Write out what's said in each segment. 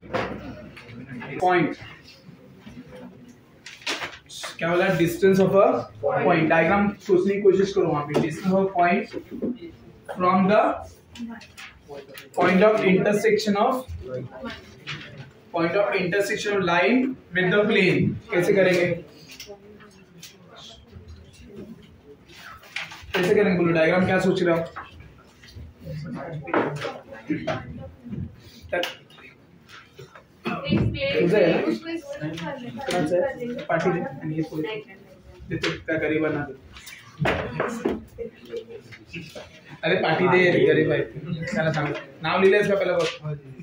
Point क्या बोला? Distance of a point. Diagram सोचने की कोशिश करो वहां पे। Distance of point from the point of intersection of line with the plane. कैसे करेंगे? कैसे करेंगे बोलो? डायग्राम क्या सोच रहे हो? पार्टी क्या गरीब बना दो। अरे पार्टी दे गरीब भाई। चला सांग नाम लिहिलं इसका पहिला बघ।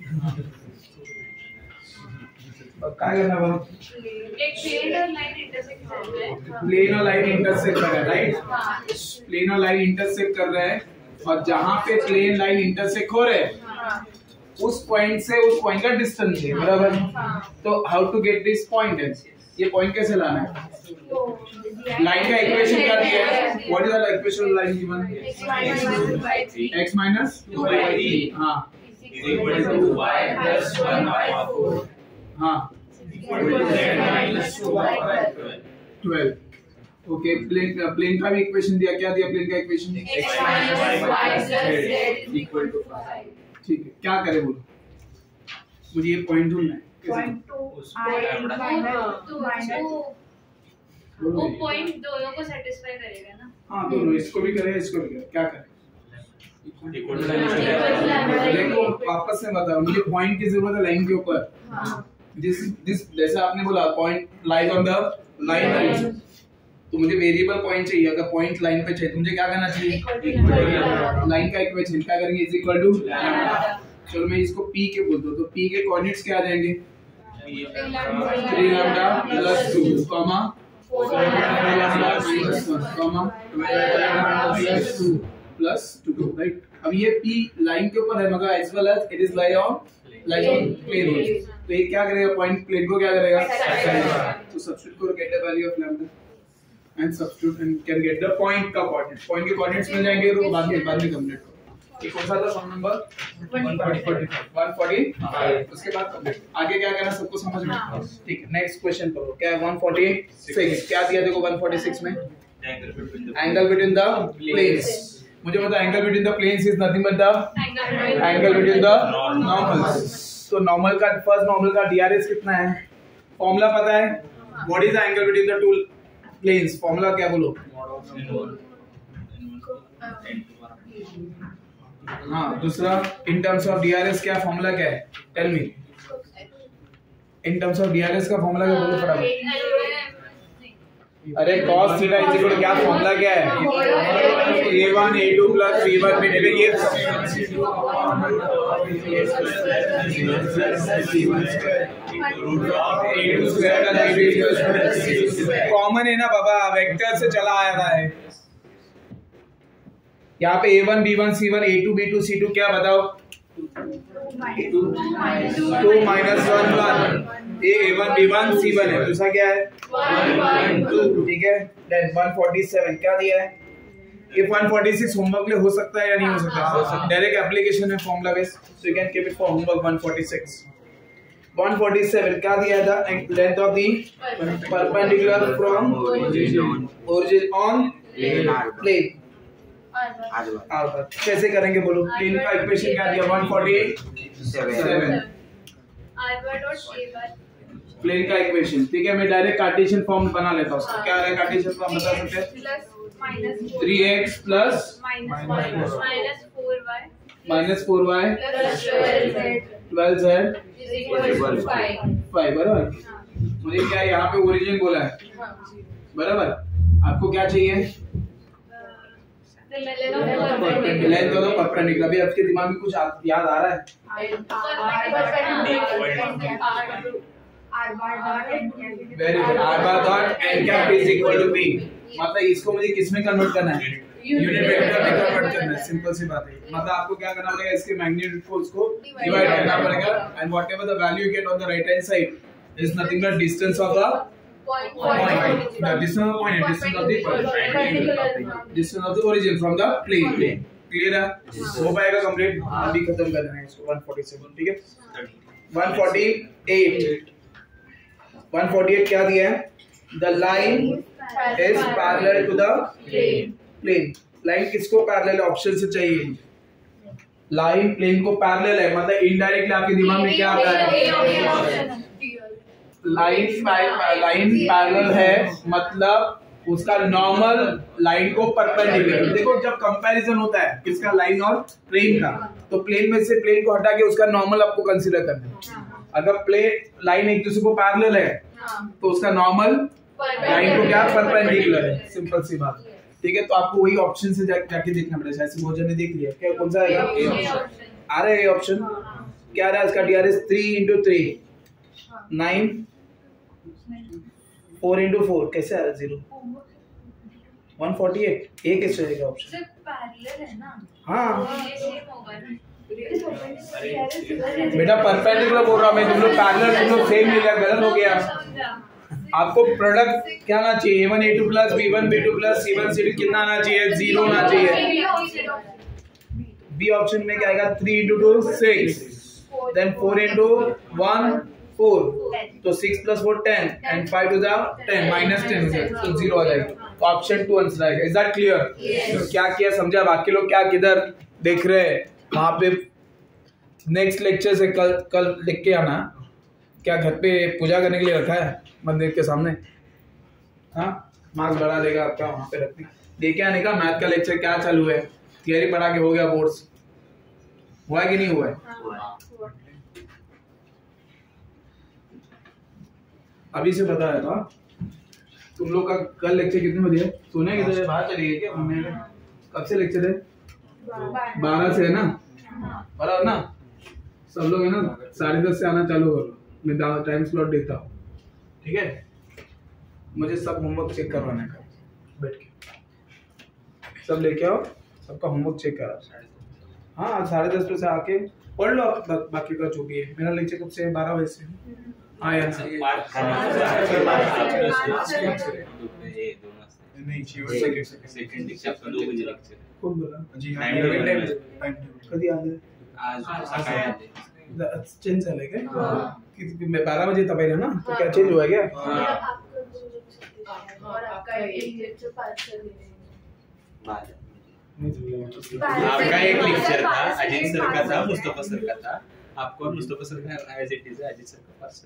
काय करना बोलो? एक प्लेन और लाइन इंटरसेक्ट कर रहा है। प्लेन और लाइन इंटरसेक्ट कर रहा है, राइट? प्लेन और लाइन इंटरसेक्ट कर रहा है और जहां पे प्लेन लाइन इंटरसेक्ट हो रहे हैं उस पॉइंट से उस पॉइंट का डिस्टेंस है, बराबर? तो how to get this point है? ये पॉइंट कैसे लाना है? लाइन का इक्वेशन क्या दिया है? What is the equation of line given? x minus 2y3 हां is equal to y plus 1/4 हां equal to z minus 2y/12। Okay, plane का भी इक्वेशन दिया। क्या दिया प्लेन का equation? x minus y plus z equal to 5। ठीक है, क्या करें बोलो? मुझे ये पॉइंट ढूंढना है। पॉइंट वो पॉइंट दोनों को सेटिस्फाई करेगा ना? हाँ, दोनों, इसको भी करेगा इसको भी करेगा। क्या करें? देखो वापस से बताओ, मुझे पॉइंट की जरूरत है लाइन के ऊपर। दिस जैसे आपने बोला point lies on the line, तो मुझे वेरिएबल पॉइंट चाहिए। अगर पॉइंट लाइन पे चाहिए तो मुझे क्या करना चाहिए? लाइन का इक्वेशन क्या करेंगे? Is equal to lambda. चलो मैं इसको p के बोलता हूँ, तो p के कोऑर्डिनेट्स क्या आ जाएंगे? 3 lambda plus 2 comma 4 lambda plus 1 comma 12 lambda plus 2 plus 2, right? अब ये p लाइन के ऊपर है मगर as well as it is lie on plane. तो ये क्या करेगा? पॉइंट प्लेन को क्या करेगा? तो सब्स्टिट्यूट करो, get the value of lambda and substitute and can get the point का coordinate। point के coordinates मिल जाएंगे तो बाद में कंप्लीट करो। ये कौन सा था सम नंबर? 145। उसके बाद कंप्लीट। आगे क्या करना सबको समझ में? ठीक है, नेक्स्ट क्वेश्चन करो। क्या है? 146। क्या दिया देखो 146 में? Angle between the planes. मुझे पता angle between the planes is nothing but the angle between the normals. तो नॉर्मल का फर्स्ट नॉर्मल का डीआरएस कितना है? फॉर्मूला पता है? What is the angle between the two planes? Formula क्या बोलो? हाँ, दूसरा इन टर्म्स ऑफ डीआरएस क्या फॉर्मूला क्या है? Tell me. In terms of DRs का फॉर्मूला क्या बोलो फटाफट? अरे cos theta is equal to क्या फॉर्मूला क्या है? a1 a2 प्लस b1 में ये कॉमन है ना बाबा, वेक्टर से चला आया था है। यहाँ पे a1 b1 c1 a2 b2 c2 क्या बताओ? 2 minus 1 1। ये a1 b1 c1 है। दूसरा क्या है? 1 2। ठीक है, देन 147 क्या दिया है? ये 146 होमवर्क ले हो सकता है या नहीं हो सकता? डायरेक्ट एप्लीकेशन है formula base, so you can keep it for homework. 146 147 क्या दिया था? Length of the perpendicular from origin on plane. कैसे करेंगे बोलो? प्लेन का इक्वेशन क्या दिया? 147 प्लेन का इक्वेशन। ठीक है, मैं डायरेक्ट कार्टेशियन फॉर्म बना लेता हूँ। क्या है कार्टेशियन फॉर्म बता सकते हैं? 3x plus minus 4y 12z 5, बराबर? मुझे क्या यहाँ पे ओरिजिन बोला है, बराबर? आपको क्या चाहिए? Length of the perpendicular. अभी आपके दिमाग में कुछ याद आ रहा है? Very good. r bar dot n cap is equal to p। मतलब इसको मुझे किस में कन्वर्ट करना है? यूनिट वेक्टर में कन्वर्ट करना है। सिंपल सी बात है। मतलब आपको क्या करना पड़ेगा? इसके मैग्नीट्यूड को उसको डिवाइड करना पड़ेगा and whatever the value you get on the right hand side is nothing but distance of the point. The distance of the point and distance of the distance of the origin from the plane. Clear है? हो पाएगा complete? अभी खत्म कर देना है इसको 147। ठीक है। 148 क्या दिया है? The line is parallel to the plane. Line किसको पैरेलल है? ऑप्शन से चाहिए। लाइन प्लेन को पैरेलल है, मतलब इनडायरेक्टली आपके दिमाग में क्या आता है? लाइन पैरेलल है मतलब उसका नॉर्मल लाइन को परपेंडिकुलर। देखो जब कंपैरिजन होता है किसका? लाइन और प्लेन का, तो प्लेन में से प्लेन को हटा के उसका नॉर्मल आपको कंसीडर करना है। अगर प्लेन लाइन एक दूसरे को पैरेलल है तो उसका नॉर्मल लाइन को क्या? परपेंडिकुलर है। सिंपल सी बात, ठीक है। तो आपको वही ऑप्शन से जाके देखना पड़ेगा। ऐसे बहुत जने देख लिया क्या? कौन सा आएगा? आ रहा है ये ऑप्शन। क्या आ रहा है इसका? DRS 3 into 3 9 4 into 4 कैसे आ रहा है? 0 148 ये कैसे आएगा ऑप्शन? सिर्फ पैरेलल है ना? हाँ ये सेम होगा ना? बेटा परपेंडिकुलर बोल रहा मैं, तुम लोग पैरेलल, तुम लोग सेम लिया, गलत हो गया। आपको प्रोडक्ट क्या आना चाहिए? A1 A2 plus B1 B2 plus C1 C2 कितना आना चाहिए? 0 आना चाहिए। बी ऑप्शन में क्या आएगा? 3 into 2 6, then 4 into 1 4, तो 6 plus 4 10 and 5 to the 10 minus 10 तो 0 आ जाएगा। तो ऑप्शन 2 आंसर आएगा। Is that clear? तो क्या किया समझा? बाकी लोग क्या किधर देख रहे हैं वहां पे? नेक्स्ट लेक्चर से कल लिख के आना। क्या घर पे पूजा करने के लिए रखा है मंदिर के सामने? हाँ, मार्क्स बढ़ा देगा आपका वहां पे रखने। देखे आने का मैथ का लेक्चर क्या चालू है? थियरी पढ़ा के हो गया बोर्ड्स? हुआ कि नहीं हुआ है? अभी से बताया था। तुम लोग का कल लेक्चर कितने बजे है? सुने किधर? बाहर चली गई क्या? कब से लेक्चर है? 12 से है ना? बराबर ना? सब लोग है ना? 10:30 से आना चालू करो। मैं टाइम स्लॉट देता हूँ, ठीक है? मुझे सब होमवर्क चेक करवाना है बैठ के। सब लेके आओ, सबका होमवर्क चेक करा। हाँ 10:30 से आके पढ़ लो बाकी का जो भी है। मेरा लेक्चर कब से है? 12 बजे से। हाँ यार कौन बोला? कधी आले? चेंज झालंय काय? 12 बजे था पहले ना, तो क्या चेंज हुआ क्या? आपका एक लेक्चर था, अजीत सर का था, मुस्तफा सर का था। आपको मुस्तफा सर का एज इट इज है, अजीत सर का पार्सल।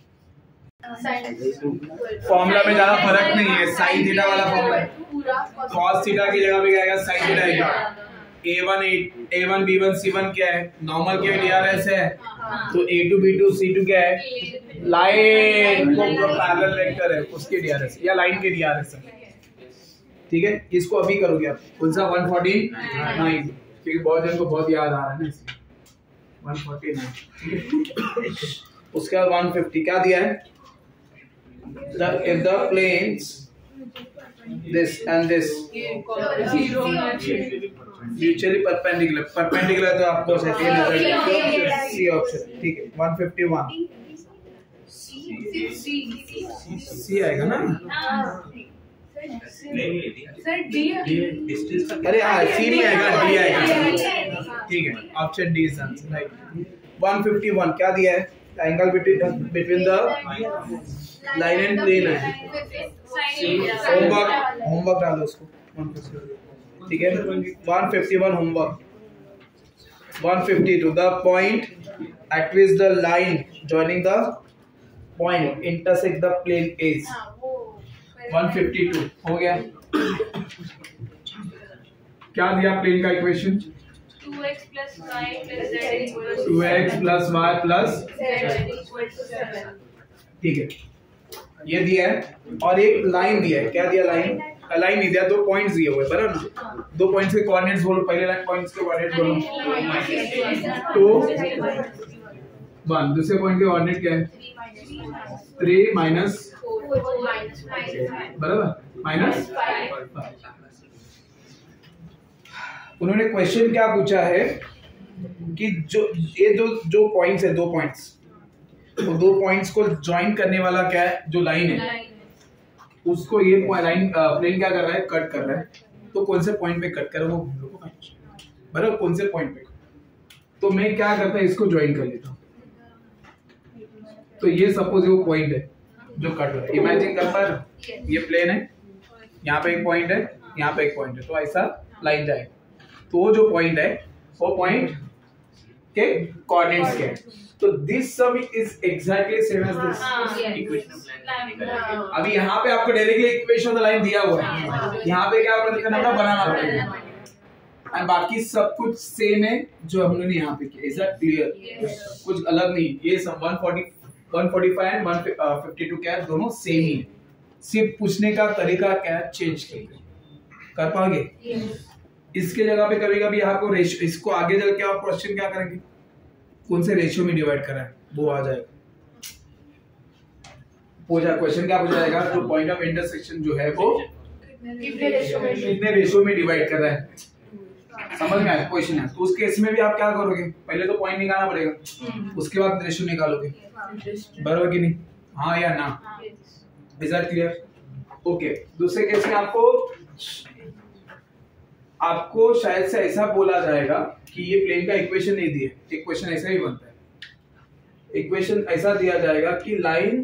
फॉर्मूला में ज्यादा फर्क नहीं है। साइन थीटा वाला फॉर्मूला है। कॉस थीटा की जगह पे क्या आएगा? साइन थीटा आएगा। A1 B1 C1 क्या है? नॉर्मल के DRS है। तो A2 B2 C2 क्या है? लाइन को पैरेलल वेक्टर है उसके DRS या लाइन के DRS है, ठीक है? इसको अभी करोगे आप। कौन सा? 149, क्योंकि बहुत जन को बहुत याद आ रहा है ना, इसलिए 149, ठीक है? उसके बाद 150 क्या दिया है? If the planes this and this mutually perpendicular तो आपको सी ऑप्शन, ठीक है? 151 सी आएगा ना? अरे हाँ सी नहीं आएगा, डी आएगा, ठीक है? Option D is answer, right. 151 क्या दिया है? Angle between the line and plane है। होमवर्क डालो उसको, ठीक है? 151 homework. 152 the point at which the line joining the point intersect the plane is 152 हो गया। क्या दिया प्लेन का equation? 2x plus y plus z equals 2x plus y plus z equals 7। ठीक है, ये दिया है। और एक लाइन दिया है। क्या दिया? लाइन नहीं दिया, 2 पॉइंट्स दिए हुए, बराबर ना? 2 पॉइंट्स के कोऑर्डिनेट्स बोलो। पहले लाइन पॉइंट्स के कोऑर्डिनेट बोलो। 2 1, दूसरे पॉइंट के कोऑर्डिनेट क्या है? 3 माइनस, बराबर, माइनस 5। उन्होंने क्वेश्चन क्या पूछा है कि ये जो पॉइंट्स है, 2 पॉइंट्स, तो 2 पॉइंट्स को ज्वाइन करने वाला क्या है? जो लाइन है, उसको ये लाइन प्लेन क्या कर रहा है? कट कर रहा है। तो कौन से पॉइंट पे कट कर रहा है वो हम लोग को पता है, बराबर? कौन से पॉइंट पे? तो मैं क्या करता है, इसको ज्वाइन कर लेता हूँ, तो ये सपोज वो पॉइंट है जो कट रहा है। इमेजिन कर पा रहे, ये प्लेन है, यहाँ पे एक पॉइंट है, यहाँ पे एक पॉइंट है, तो ऐसा लाइन जाएगा। तो वो जो पॉइंट है वो पॉइंट के कोऑर्डिनेट्स के, तो this sum is exactly same as this equation. अभी यहाँ पे आपको directly equation of the line दिया हुआ है, यहाँ पे क्या करना था, बनाना पड़ेगा, और बाकी सब कुछ सेम है जो हमने यहाँ पे किया। Is that clear? कुछ अलग नहीं। ये सब 145 एंड 152 क्या है, दोनों सेम ही है, सिर्फ पूछने का तरीका क्या है, चेंज कर पाओगे। इसके जगह पे कभी-कभी आपको रेशियो, इसको आगे चल के आप क्वेश्चन क्या करेंगे, कौन से रेशियो में डिवाइड करा है वो आ जाएगा। क्वेश्चन क्या पूछा जाएगा, जो पॉइंट ऑफ इंटरसेक्शन जो है वो कितने रेशियो में डिवाइड कर रहा है, समझ में आया क्वेश्चन है। तो उस केस में भी आप क्या करोगे, पहले तो पॉइंट निकालना पड़ेगा, उसके बाद रेशियो निकालोगे, बराबर कि नहीं, हाँ या ना। Is that clear? ओके। दूसरे केस में आपको शायद से ऐसा बोला जाएगा कि ये प्लेन का इक्वेशन नहीं दिए, इक्वेशन ऐसा ही बनता है। इक्वेशन ऐसा दिया जाएगा कि line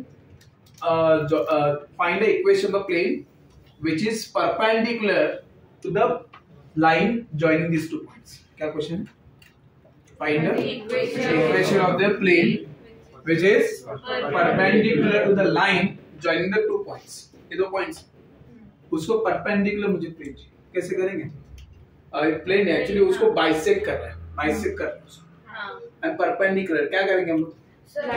find the equation of plane which is perpendicular to the line joining this two points. क्या क्वेश्चन है? Find the equation of the plane which is perpendicular to the line joining the two points. ये दो points, उसको perpendicular मुझे plane चाहिए, कैसे करेंगे? Plane actually उसको बाइसेक्ट कर रहा है, बाइसेक्ट कर रहा है उसको, एंड परपेंडिकुलर क्या करेंगे हम लोग,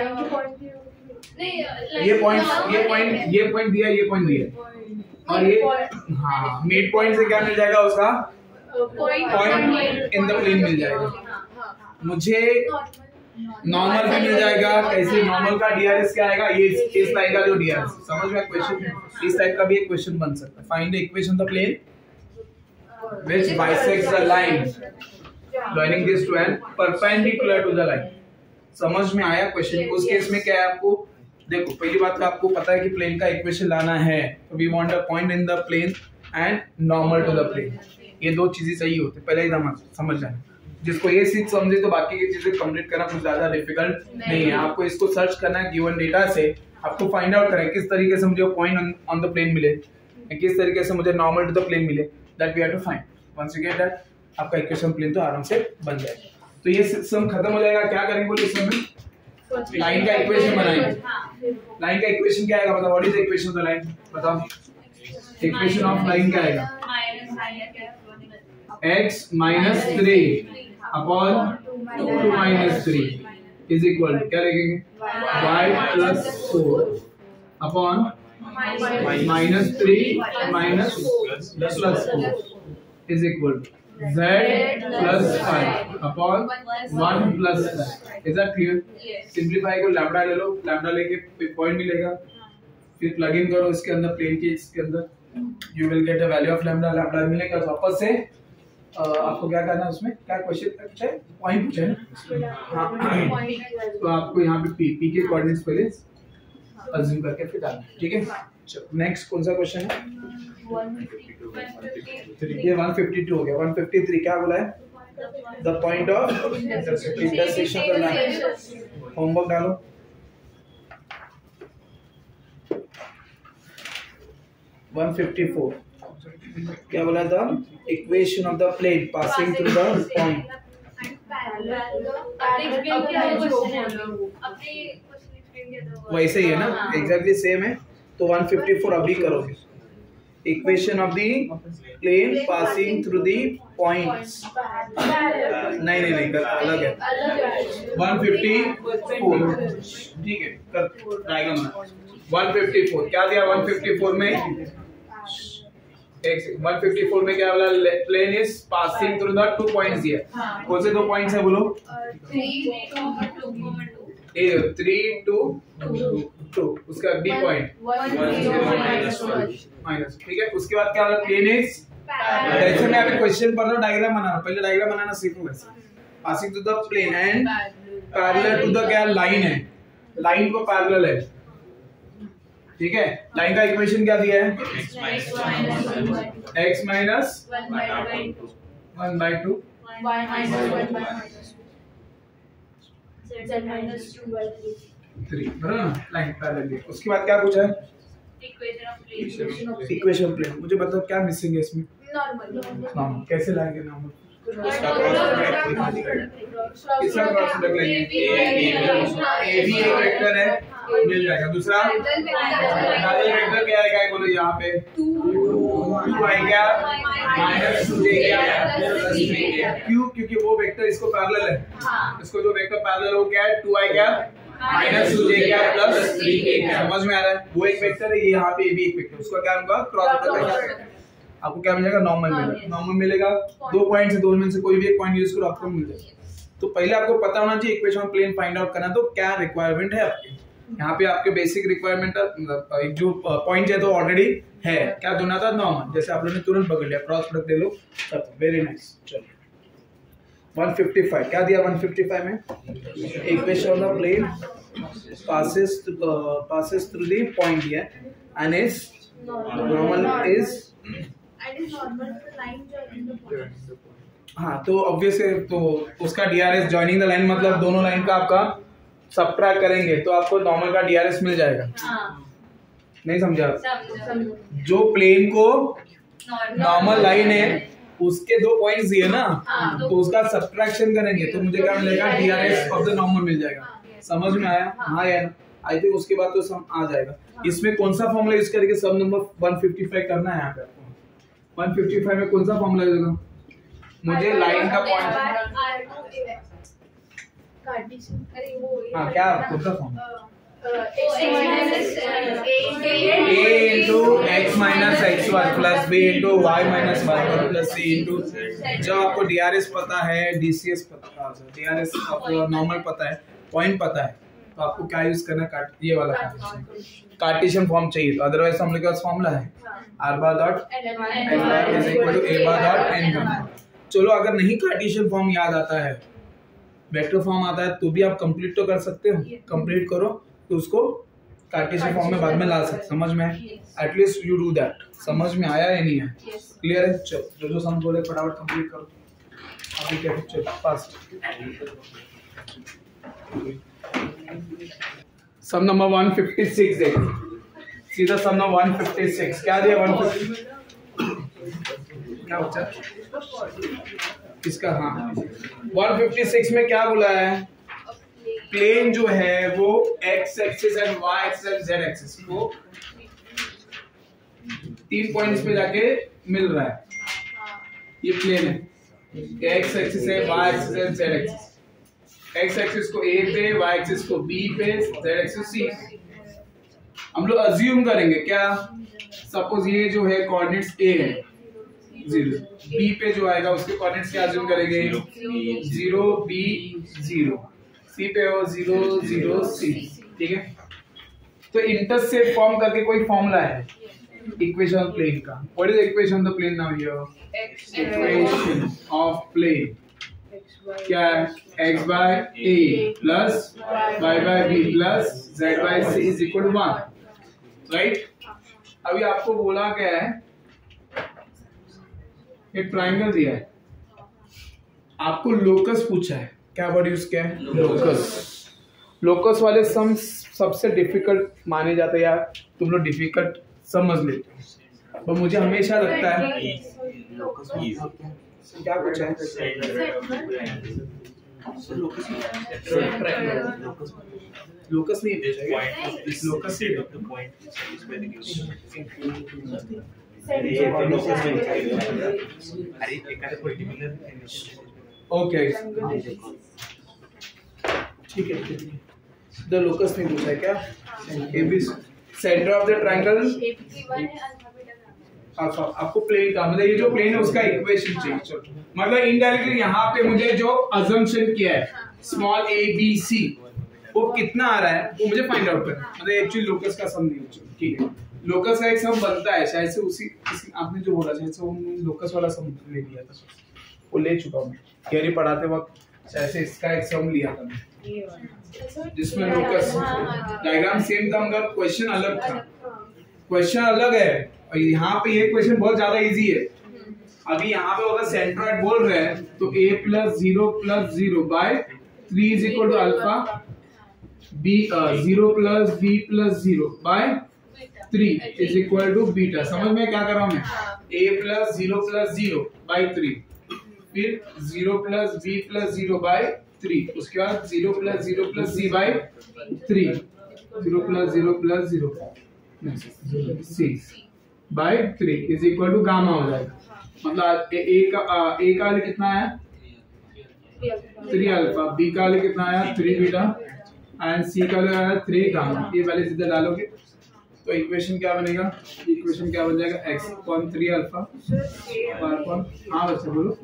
ये पॉइंट दिया, ये पॉइंट दिया, और ये हाँ मिड पॉइंट से क्या मिल जाएगा, उसका पॉइंट इन द प्लेन मिल जाएगा। मुझे नॉर्मल भी मिल जाएगा, कैसे नॉर्मल का डीआरएस क्या आएगा, ये इस लाइन का जो डीआरएस, समझ में क्वेश्चन, इस टाइप का भी एक क्वेश्चन बन सकता है। Find the equation of the plane which bisects the line joining this two and perpendicular to the line। समझ में आया क्वेश्चन? उस केस में क्या है, आपको देखो पहली बात तो आपको पता है कि प्लेन का इक्वेशन लाना है, तो we want a point in the plane and normal to the plane, ये दो चीजें चाहिए होती है, पहले ही समझ जाना। जिसको ये चीज समझे तो बाकी की चीजें कंप्लीट करना कुछ ज्यादा डिफिकल्ट नहीं है। आपको इसको सर्च करना है गिवन डेटा से, आपको फाइंड आउट करना है किस तरीके से मुझे पॉइंट ऑन द प्लेन मिले, किस तरीके से मुझे नॉर्मल टू द प्लेन मिले, that we have to find। once you get that, आपका इक्वेशन प्लेन तो आराम से बन जाएगा। तो ये सम खत्म हो जाएगा। क्या करेंगे बोलिए, इस सम में लाइन का इक्वेशन बनाएंगे। लाइन का इक्वेशन क्या आएगा, बताओ, what is the equation of the line, बताओ। इक्वेशन ऑफ लाइन क्या आएगा, x minus 3 upon 2 minus 3 is equal to क्या लिखेंगे, y plus 4 upon minus 3 minus plus 4 is equal to z plus 5 upon 1 plus 5। Is that clear? Simplify करो, lambda ले लो, lambda लेके point मिलेगा, फिर प्लग इन करो इसके अंदर, प्लेन के इसके अंदर, you will get the value of lambda. Lambda मिलेगा तो वापस से आपको क्या करना है, उसमें क्या क्वेश्चन पूछा है, पॉइंट पूछा है ना, हाँ। तो आपको यहाँ पे पी के कोऑर्डिनेट्स पहले अज्यूम करके फिर डालना है, ठीक है। चलो नेक्स्ट कौन सा क्वेश्चन है, ये 152 हो गया। 153 क्या बोला है, the point of intersection of the line. Homework डालो। क्या बोला था, equation of the plane passing through the point. वैसे ही है ना, एग्जैक्टली सेम है। तो 154 अभी करोगे, equation of the plane passing through the points. नहीं नहीं नहीं, अलग है। 154 ठीक है, कर डायग्राम में 154 क्या दिया, 154 में 154 में क्या बोला, plane is passing through the 2 points दिया। कौन से 2 पॉइंट्स है बोलो, 3 2 2, उसका बी पॉइंट माइनस, ठीक है। उसके बाद क्या होगा, प्लेन इज, जैसे मैं अभी क्वेश्चन पढ़ रहा हूं, डायग्राम बनाना, पहले डायग्राम बनाना सीखो। वैसे passing through the plane and parallel to the क्या लाइन है, लाइन को पैरेलल है, ठीक है। लाइन का इक्वेशन क्या दिया है, x माइनस 1/2 z माइनस 2/3 3 बराबर ना, लाइन पैरेलल है। उसके बाद क्या पूछा है? Equation plane. मुझे बताओ क्या मिसिंग है इसमें? नॉर्मल। कैसे लाएंगे नॉर्मल? इसका क्रॉस प्रोडक्ट किसका क्रॉस प्रोडक्ट लेंगे? ए भी एक वेक्टर है, मिल जाएगा। दूसरा पैरेलल वेक्टर क्या आएगा बोलो यहाँ पे? 2 आएगा माइनस 2 प्लस 3 क्यों? क्योंकि वो वेक्टर इसको पैरेलल है। इसको जो वेक्टर पैरेलल हो क्या है? 2 आएगा माइनस 2 प्लस 3 समझ में आ रहा है? वो एक वेक्टर है, ये यहाँ पे भी एक वेक्टर, उसका क्या होगा? Cross product. आपको क्या मिलेगा? नॉर्मल मिलेगा। नॉर्मल मिलेगा, 2 पॉइंट से, 2 में से कोई भी एक पॉइंट यूज करो आपको मिल जाएगा। तो पहले आपको पता होना चाहिए equation of plane find out करना, तो क्या रिक्वायरमेंट है आपकी। यहाँ पे आपके बेसिक रिक्वायरमेंट मतलब जो पॉइंट है तो ऑलरेडी है। क्या दोनों था? नॉर्मल। जैसे आप लोगों ने तुरंत पकड़ लिया, क्रॉस प्रोडक्ट ले लो, वेरी नाइस। चलो 155 क्या दिया? 155 में equation of plane passes through the point here and is normal is हाँ तो ऑब्वियस है, तो उसका डीआरएस जॉइनिंग द लाइन मतलब दोनों लाइन का आपका सबट्रैक्ट करेंगे तो आपको नॉर्मल का डीआरएस मिल जाएगा। नहीं समझा? जो प्लेन को नॉर्मल लाइन है उसके 2 पॉइंट्स दिए ना, तो उसका सबट्रैक्शन करेंगे तो मुझे क्या मिलेगा? डीआरएस ऑफ द नॉर्मल मिल जाएगा। समझ में आया? हाँ यार, आई थिंक उसके बाद तो सम आ जाएगा। इसमें कौन सा फॉर्मूला यूज करके सम नंबर 155 करना है यहाँ पे आपको? 155 में कौन सा फॉर्मूला यूज होगा? मुझे लाइन का पॉइंट हाँ क्या कौन सा formula? a into x minus x1 plus b into y minus y1 plus c into जब आपको डीआरएस पता है, डीसीएस पता है, डीआरएस आपको नॉर्मल पता है, पॉइंट पता है, तो आपको क्या यूज करना है? ये वाला कार्टेशियन फॉर्म चाहिए। तो अदरवाइज हम लोग के पास फॉर्मूला है r bar dot n bar is equal to a bar dot n bar। चलो अगर नहीं कार्टेशियन फॉर्म याद आता है, वेक्टर फॉर्म आता है, तो भी आप कंप्लीट तो कर सकते हो। कंप्लीट करो तो उसको कार्टेशियन फॉर्म में बाद में ला सकते। समझ में? At least you do that. समझ में आया या नहीं है? क्लियर है? चलो जो समझ बोले फटाफट कंप्लीट करो। अभी क्या चलो फास्ट। सम नंबर 156 देखो, सीधा सम नंबर 156 क्या दिया? 150 क्या बचा? किसका? हाँ 156 में क्या बोला है? प्लेन जो है वो x axis and y axis and z axis को 3 पॉइंट्स पे जाके मिल रहा है। ये प्लेन है, x एक्सिस है, y एक्सिस है, z एक्सिस। x एक्सिस को a पे, y एक्सिस को b पे, z एक्सिस c। हम लोग अज्यूम करेंगे क्या? सपोज ये जो है कोऑर्डिनेट्स a है 0, b पे जो आएगा उसके कोऑर्डिनेट्स क्या अज्यूम करेंगे? 0 b 0, C पे हो 0 0 C। ठीक है, तो इंटरसेप्ट फॉर्म करके कोई फॉर्मूला है इक्वेशन ऑफ प्लेन का। What is equation of the plane now here? Equation of plane क्या है? x by a plus y by b plus z by c is equal to 1, right? अभी आपको बोला क्या है? एक ट्रायंगल दिया है, आपको लोकस पूछा है। क्या वर्ड यूज किया है? लोकस। लोकस वाले सम सबसे डिफिकल्ट माने जाते हैं यार, तुम लोग डिफिकल्ट समझ लेते हो, पर मुझे हमेशा लगता है क्या पूछा है? लोकस नहीं पूछा, लोकस ही ओके ठीक है। द लोकस नहीं पूछा है क्या? AB centre of the triangle आपको प्लेन का मतलब ये जो प्लेन है उसका इक्वेशन चाहिए। चलो मतलब इनडायरेक्टली यहाँ पे मुझे जो अजम्पशन किया है स्मॉल a b c वो कितना आ रहा है वो मुझे फाइंड आउट करना है। मतलब एक्चुअली लोकस का सम नहीं है। ठीक है, लोकस का एक सम बनता है, शायद से उसी आपने जो बोला शायद से वो लोकस वाला सम ले लिया था, वो ले चुका हूँ थियरी पढ़ाते वक्त। शायद से इसका एक सम लिया था मैं जिसमें लोकस डायग्राम सेम था मगर क्वेश्चन अलग था। क्वेश्चन अलग है और यहाँ पे ये क्वेश्चन बहुत ज्यादा इजी है। अभी यहाँ पे अगर सेंट्रोइड बोल रहे हैं तो a + 0 + 0 by 3 = alpha b 0 plus b plus 0 by 3 is equal to beta. समझ में क्या कर रहा हूं मैं? a प्लस 0 प्लस 0 बाय 3, फिर 0 प्लस b प्लस 0 बाय 3, उसके बाद 0 plus c by 3, 0 plus 0 c by 3 is equal to gamma हो जाएगा। मतलब a का वैल्यू कितना है? 3 अल्फा, b का वैल्यू कितना आया? 3 बीटा, एंड c का वैल्यू आया 3 गामा। ये वैल्यू सीधे डालोगे तो इक्वेशन क्या बनेगा? इक्वेशन क्या बन जाएगा? x अपॉन 3 अल्फा अपॉन, हाँ बच्चे बोलो,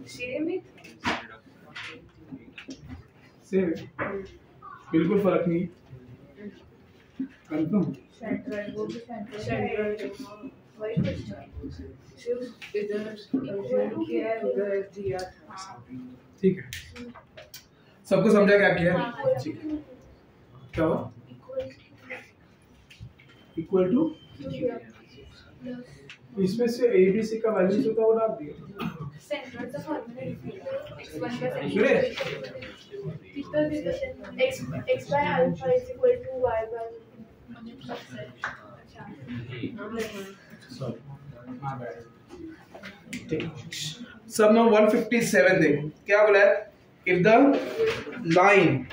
सेम बिल्कुल फर्क नहीं कंफर्म। ठीक है, सबको समझा क्या किया? ठीक है, क्या हुआ? इक्वल टू इसमें से ए बी सी का वैल्यू जो था वो डाल दिया। सेंट्रोइड का फॉर्मूला x1 का सुरे x by alpha is equal to y by सब में 157 दे क्या बोला है? If the line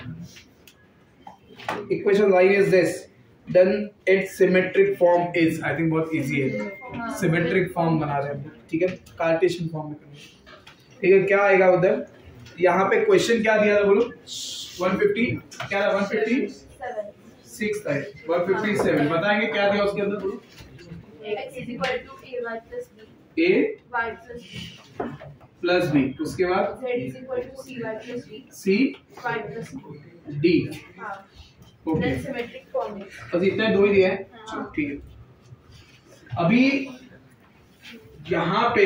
equation line is this then its symmetric form is, I think बहुत इजी है, सिमेट्रिक फॉर्म बना रहे हैं, ठीक है, कार्टेशियन फॉर्म में करना। ठीक है, क्या आएगा उधर? यहाँ पे क्वेश्चन क्या दिया था बोलो? 150 क्या था? 156 था, 157 बताएंगे क्या दिया उसके अंदर बोलो? x is equal to a a y plus b plus B, उसके बाद z is equal to cy plus d c y plus d। d। हाँ, ओके, then symmetric form है। बस इतना दो ही दिया है। चलो ठीक है, अभी यहाँ पे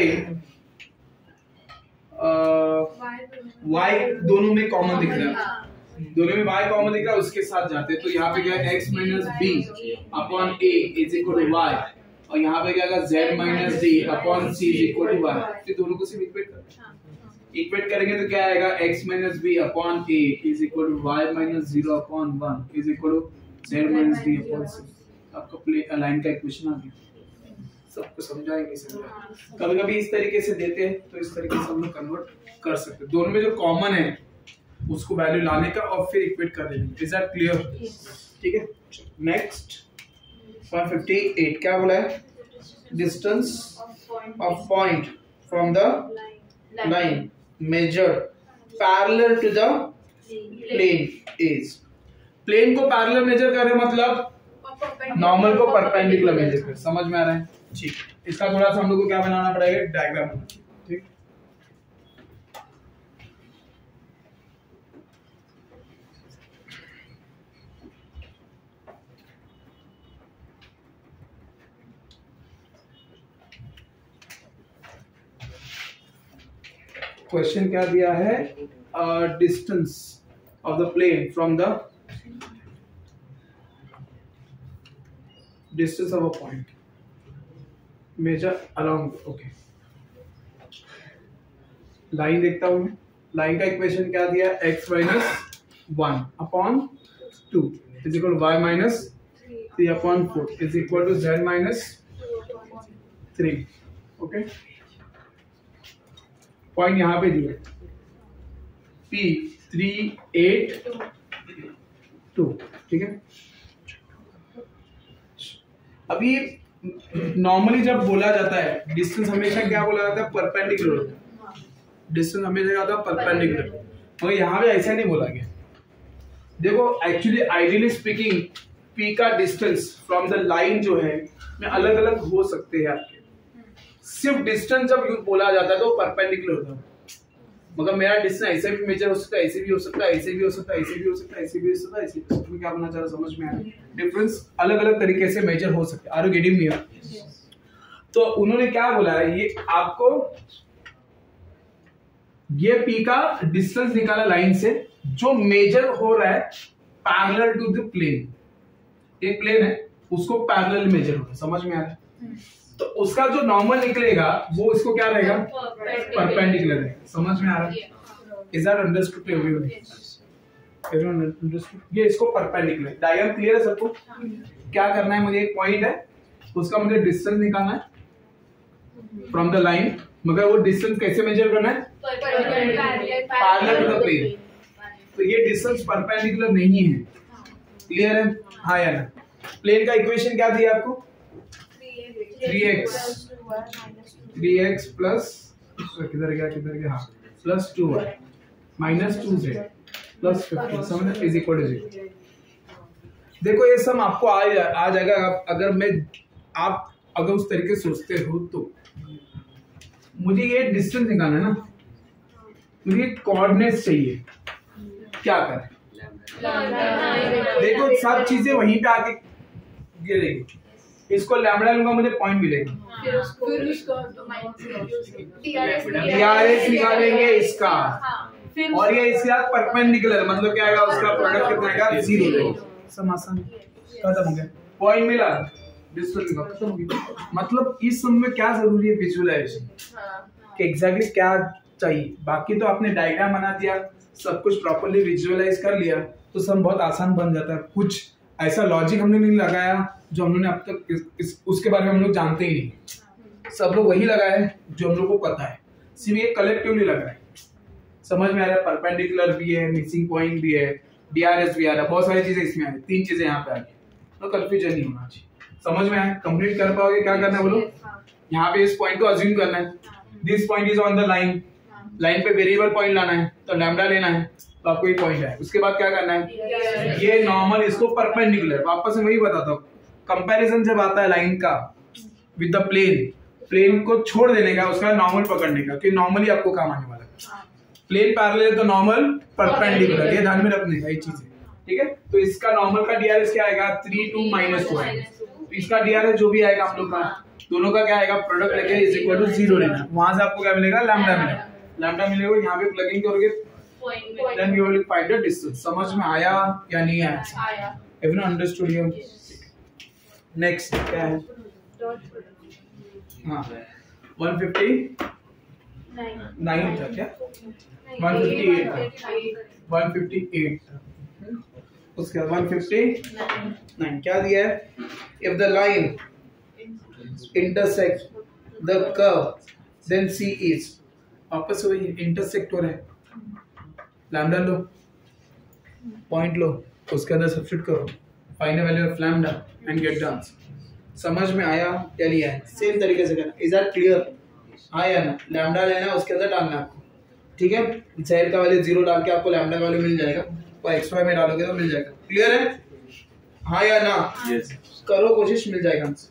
y दोनों में कॉमन दिख रहा है, दोनों में y कॉमन दिख रहा है, उसके साथ जाते हैं तो यहाँ पे क्या है? x minus B upon a is equal to y, और यहाँ पे क्या होगा? z minus d upon c is equal to y। फिर दोनों को सिर्फ इक्वेट करना, इक्वेट करेंगे तो क्या आएगा? x minus b upon a is equal to y minus 0 upon 1 is equal to z minus d upon c। आपका प्ले लाइन का इक्वेशन आ गया। सबको समझाएंगे समझाएंगे, कभी कभी इस तरीके से देते हैं तो इस तरीके से हम लोग कन्वर्ट कर सकते हैं। दोनों में जो कॉमन है उसको वैल्यू लाने का और फिर इक्वेट कर देंगे। Is that clear? ठीक है, नेक्स्ट 158 क्या बोला है? Distance of point from the line measure parallel to the plane is. Plane को पैरेलल मेजर कर रहे मतलब नॉर्मल को परपेंडिकुलर मेजर कर। समझ में आ रहा है? ठीक, इसका थोड़ा सा हम लोग को क्या बनाना पड़ेगा? डायग्राम। ठीक, क्वेश्चन क्या दिया है? Distance of the plane from the distance of a point measure around. Okay, line देखता हूं मैं। लाइन का इक्वेशन क्या दिया? x minus 1 upon 2 is equal to y minus 3 upon 4 is equal to z minus 3। Okay, point यहां पे दिया p 3 8 2। ठीक है, अभी नॉर्मली जब बोला जाता है डिस्टेंस हमेशा क्या बोला जाता है? परपेंडिकुलर होता है। डिस्टेंस हमेशा क्या होता है? परपेंडिकुलर। मगर यहाँ पे ऐसा नहीं बोला गया। देखो एक्चुअली आइडियली स्पीकिंग p का डिस्टेंस फ्रॉम द लाइन जो है में अलग अलग हो सकते हैं आपके। सिर्फ डिस्टेंस जब बोला जाता है तो परपेंडिकुलर होता है, मगर मेरा डिस्टेंस ऐसे भी मेजर हो सकता है, ऐसे भी हो सकता है, ऐसे भी हो सकता है, ऐसे भी हो सकता है, ऐसे भी हो सकता है, ऐसे भी हो सकता है। क्या बनना चाह रहा समझ में आ रहा है? डिफरेंस अलग अलग तरीके से मेजर हो सकते हैं। Are you getting me? तो उन्होंने क्या बोला है? ये आपको ये p का डिस्टेंस निकाला लाइन से जो मेजर हो रहा है पैरेलल टू द प्लेन। एक प्लेन है उसको पैरेलल मेजर होगा। समझ में आ रहा है? तो उसका जो नॉर्मल निकलेगा वो इसको क्या रहेगा? परपेंडिकुलर रहेगा। समझ में आ रहा है? Is that understood everyone? ये इसको परपेंडिकुलर डायग्राम क्लियर है सबको? क्या करना है मुझे, एक पॉइंट है उसका मुझे डिस्टेंस निकालना है फ्रॉम द लाइन, मगर वो डिस्टेंस कैसे मेजर करना है? Parallel to the plane. तो ये डिस्टेंस परपेंडिकुलर नहीं है, क्लियर है? हाँ या ना? प्लेन का इक्वेशन क्या दिया आपको? 3x प्लस किधर गया हाँ plus 2y minus 2z plus 15 समझ इज इक्वल टू 0। देखो ये सम आपको आ जाएगा अगर आप अगर उस तरीके से सोचते हो तो। मुझे ये डिस्टेंस निकालना है ना, मुझे कोऑर्डिनेट्स चाहिए, क्या करें? देखो सब चीजें वहीं पे आके गिरेगी, इसको लैम्बडा लूंगा मुझे पॉइंट मिलेगा, टीआरएस निकालेंगे इसका, और ये इसके साथ परपेंडिकुलर मतलब क्या आएगा, उसका प्रोडक्ट कितना आएगा? 0। सब आसान खत्म हो गया, पॉइंट मिला, डिस्टेंस निकाल खत्म हो गया। मतलब इस सम में क्या जरूरी है? विजुअलाइजेशन कि एग्जैक्टली क्या चाहिए। बाकी तो आपने डायग्राम बना दिया, सब कुछ प्रॉपर्ली विजुअलाइज कर लिया तो सम बहुत आसान बन जाता है। कुछ ऐसा लॉजिक हमने नहीं लगाया जो हमने अब तक उसके बारे में हम लोग जानते ही नहीं, सब लोग वही लगाए जो हम लोग को पता है, सिर्फ ये कलेक्टिवली लगा है। समझ में आ रहा है? परपेंडिकुलर भी है, मिसिंग पॉइंट भी है, डीआरएस भी आ रहा है, बहुत सारी चीजें इसमें आ रही, 3 चीजें यहाँ पे आ गई, तो कंफ्यूजन नहीं होना चाहिए। समझ में आया? कंप्लीट कर पाओगे? क्या करना है बोलो? यहाँ पे इस पॉइंट को अज्यूम करना है, this point is on the line, line पे वेरिएबल पॉइंट लाना है तो लैम्बडा लेना है, तो आपको ये पॉइंट है। उसके बाद क्या करना है? ये नॉर्मल इसको परपेंडिकुलर, वापस मैं वही बताता हूँ, कंपैरिजन जब आता है लाइन का विद द प्लेन को छोड़ देने का, उसका नॉर्मल पकड़ने का, क्योंकि नॉर्मली आपको काम आने वाला है। प्लेन पैरेलल तो नॉर्मल परपेंडिकुलर, ये ध्यान में रखने का ये चीज है, ठीक है? तो इसका नॉर्मल का डीआरएस क्या आएगा? 3 2 -2 आएगा। तो इसका डीआरएस जो भी आएगा हम लोग का, दोनों का क्या आएगा? प्रोडक्ट लेके इज इक्वल टू 0 लेना, वहां से आपको क्या मिलेगा? लैम्बडा मिलेगा। लैम्बडा मिलेगा, यहाँ पे प्लग इन करोगे then you will find the distance. समझ में आया या नहीं आया? Everyone understood here? नेक्स्ट क्या है? हाँ 159 था क्या? 158 था, 158 था। उसके बाद 159 क्या दिया है? If the line intersect the curve then C is, वापस से वही इंटरसेक्ट हो रहा है, लैम्बडा लो, पॉइंट लो, उसके अंदर सब्स्टिट्यूट करो, find the value of lambda and get the answer. समझ में आया या नहीं आया? सेम तरीके से करना। Is that clear? आया ना? लैम्बडा लेना है, उसके अंदर डालना आपको, ठीक है? जेड का वैल्यू 0 डाल के आपको लैम्बडा का वैल्यू मिल जाएगा, और एक्स वाई में डालोगे तो मिल जाएगा। क्लियर है? हाँ या ना? यस। करो कोशिश, मिल जाएगा आंसर।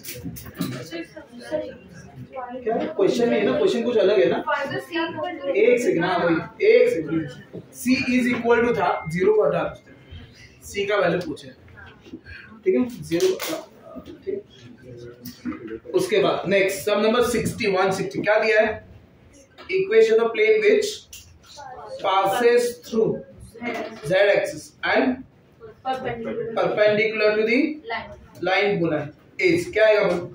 क्या क्वेश्चन है ना? क्वेश्चन कुछ अलग है ना? एक सेकंड, हाँ वही एक second. C is equal to था 0 को हटा, C का वैल्यू पूछे, ठीक है? 0 ठीक। उसके बाद नेक्स्ट सम नंबर 6160 क्या दिया है? Equation of plane which passes through z axis and perpendicular to the line बोला है। इज क्या आएगा बोलो?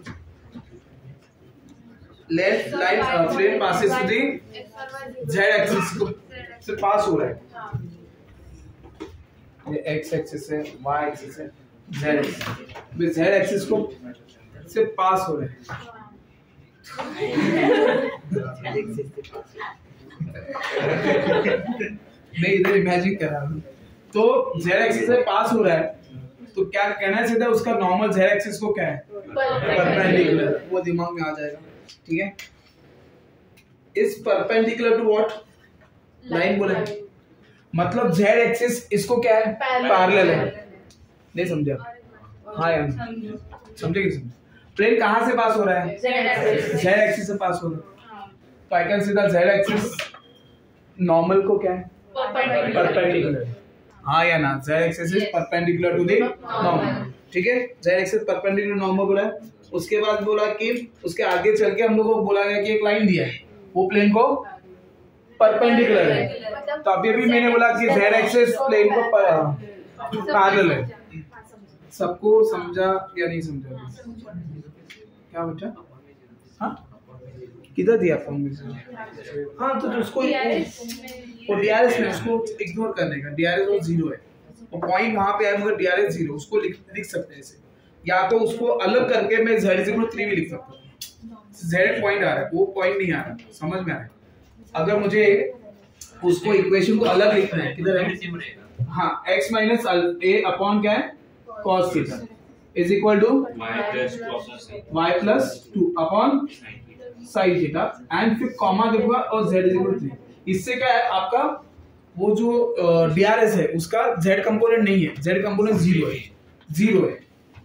Left line plane passes through the z axis को से पास हो रहा है, ये x एक्सिस है, y एक्सिस है, z एक्सिस, z एक्सिस को से पास हो रहा है। मैं इधर इमेजिन कर रहा हूँ, तो z एक्सिस से पास हो रहा है, तो क्या कहना है सीधा उसका नॉर्मल z एक्सिस को क्या है? परपेंडिकुलर, वो दिमाग में आ जाएगा, ठीक है? इस परपेंडिकुलर टू व्हाट? लाइन बोला है, मतलब z एक्सिस इसको क्या है? पैरेलल है। नहीं समझे? हाँ यार समझे कि समझे? प्लेन कहाँ से पास हो रहा है? z एक्सिस से पास हो रहा है, तो I can see the z axis normal को क्या है? परपेंडिकुलर। हाँ या ना? z axis is perpendicular to the normal, ठीक है? z एक्सिस परपेंडिकुलर नॉर्मल बोला है। उसके बाद बोला कि उसके आगे चल के हम लोगों को बोला गया कि एक लाइन दिया है, वो प्लेन को परपेंडिकुलर है। तो अभी मैंने बोला कि z एक्सिस प्लेन को पैरेलल है। सबको समझा या नहीं समझा? क्या बच्चा? हाँ किधर दिया फॉर्मूला? हाँ तो उसको DRS में उसको इग्नोर करने का, DRS वो 0 है, वो पॉइंट वहां पे है मगर DRS 0, उसको लिख सकते हैं ऐसे, या तो उसको अलग करके मैं Z3 भी लिख सकता हूँ। Z पॉइंट आ रहा है, वो पॉइंट नहीं आ रहा, समझ में आ रहा है? अगर मुझे उसको इक्वेशन को अलग लिखना है, किधर है? हाँ, x माइनस a अपॉन क्या है? cos theta is equal to y plus 2 upon sine theta and फिर कॉमा देखूंगा और z इज इक्वल टू 3। इससे क्या है आपका वो जो DRS है उसका z कंपोनेंट नहीं है, z कंपोनेंट 0 है, 0 है।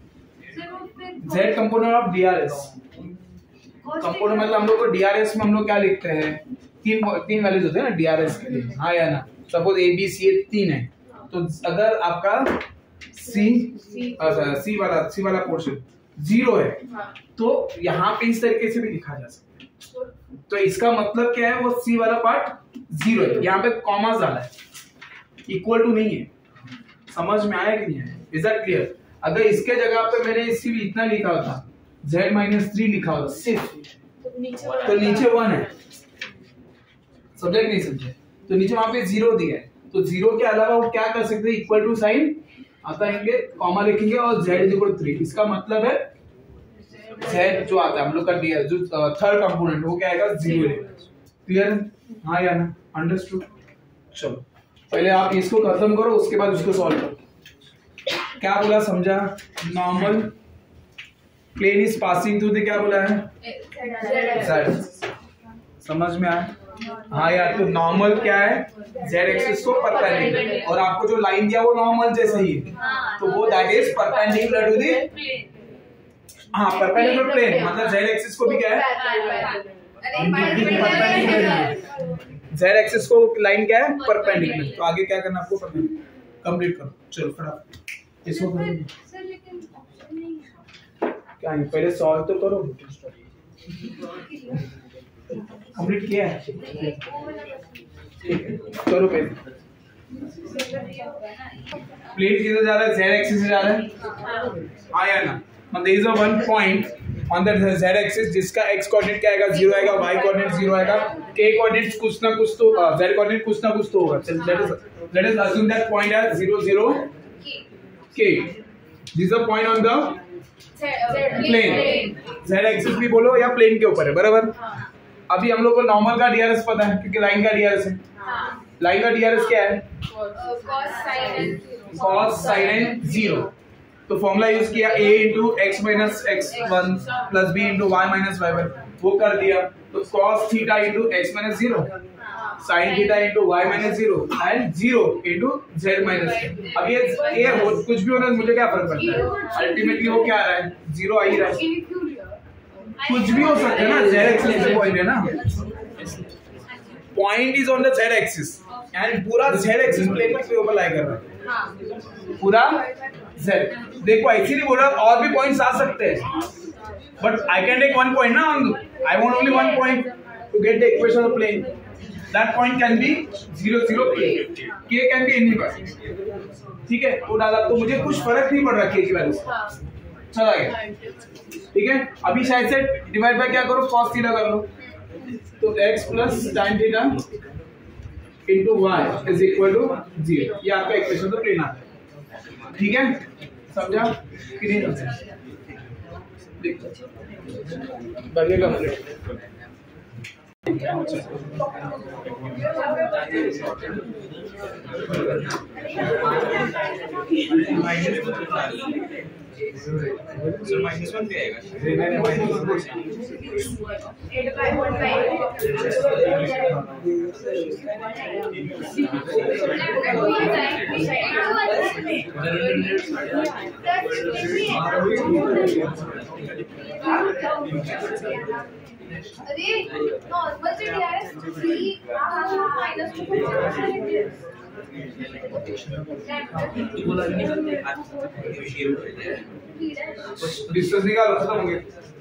z component of DRS, component मतलब हम लोग को DRS में हम लोग क्या लिखते हैं? तीन वैल्यूज होते हैं ना DRS के लिए, हाँ या ना? सपोज A B C 3 है, तो अगर आपका C वाला पोर्शन 0 है तो यहाँ पे इस तरीके से भी लिखा जा सकता है। तो इसका मतलब क्या है? वो C वाला पार्ट 0 है, यहाँ पे कॉमा डाला है, इक्वल टू नहीं है। समझ में आया कि नहीं है? Is that clear? अगर इसके जगह पे मैंने सिर्फ इतना लिखा होता, Z-3 लिखा होता सिर्फ, तो नीचे 1 है, समझे नहीं समझे? तो नीचे वहां पे 0 दिया है, तो 0 के अलावा वो क्या कर सकते हैं? इक्वल टू साइन आता है, कॉमा लिखेंगे और Z इज इक्वल टू 3। इसका मतलब है Z जो आता है हम लोग का दिया जो थर्ड कंपोनेंट वो क्या आएगा? 0 है। क्लियर? हाँ या ना? अंडरस्टूड? चलो पहले आप इसको खत्म करो, उसके बाद इसको सॉल्व करो। क्या बोला समझा? Normal plane is passing through the क्या बोला है? Z। समझ में आया? हाँ यार, तो नॉर्मल क्या है? Z एक्सिस को परपेंडिकुलर, और आपको जो लाइन दिया वो नॉर्मल जैसा ही है, तो वो that is perpendicular to the, हाँ परपेंडिकुलर प्लेन, मतलब Z एक्सिस को भी क्या है? Z एक्सिस को लाइन क्या है? परपेंडिकुलर। तो आगे क्या करना आपको? कंप्लीट करो। चलो फटाफट इसको करो। क्या है? पहले सॉल्व तो करो, कंप्लीट किया है? करो पहले। प्लेन किधर जा रहा है? Z एक्सिस से जा रहा है, हाँ या ना? मतलब there is a one point on the Z axis जिसका x कोऑर्डिनेट क्या आएगा? 0 आएगा, y कोऑर्डिनेट 0 आएगा, k कोऑर्डिनेट कुछ ना कुछ तो, z कोऑर्डिनेट कुछ ना कुछ तो होगा। let us assume that point as 0 0 k। this is a point on the plane, z axis भी बोलो या प्लेन के ऊपर है, बराबर? अभी हम लोग को नॉर्मल का DRS पता है क्योंकि लाइन का DRS है। लाइन का DRS क्या है? cos sin 0। तो फॉर्मूला यूज किया a into x minus x1 plus b into y minus y1, वो कर दिया। तो cos theta into x minus 0, sin theta into y minus 0 and 0 into z minus 0। अब ये कुछ भी होना मुझे क्या फर्क पड़ता है? अल्टीमेटली वो क्या आ रहा है? 0 आ ही रहा है। कुछ भी हो सकता है ना, z एक्सिस पे पॉइंट है ना, point is on the z axis and पूरा z एक्सिस प्लेन पे ओवरलाई कर रहा है, पूरा z। देखो ऐसे नहीं बोल रहा, और भी पॉइंट्स आ सकते हैं, but I can take one point ना, I want only one point to get the equation of plane. That point can be 0 0 k can be anywhere, ठीक है? वो डाला तो मुझे कुछ फर्क नहीं पड़ रहा k की वैल्यू से, चला गया, ठीक है? अभी शायद से डिवाइड बाय क्या करो? cos थीटा कर लो, तो x plus tan theta into y is equal to 0। ये आपका इक्वेशन तो प्लेन आता है, ठीक है? समझा कि नहीं? देखो बाकी कंप्लीट। -1 क्या आएगा? अरे नॉर्मल से DRS डिस्टेंस निकालो, खत्म हो गया।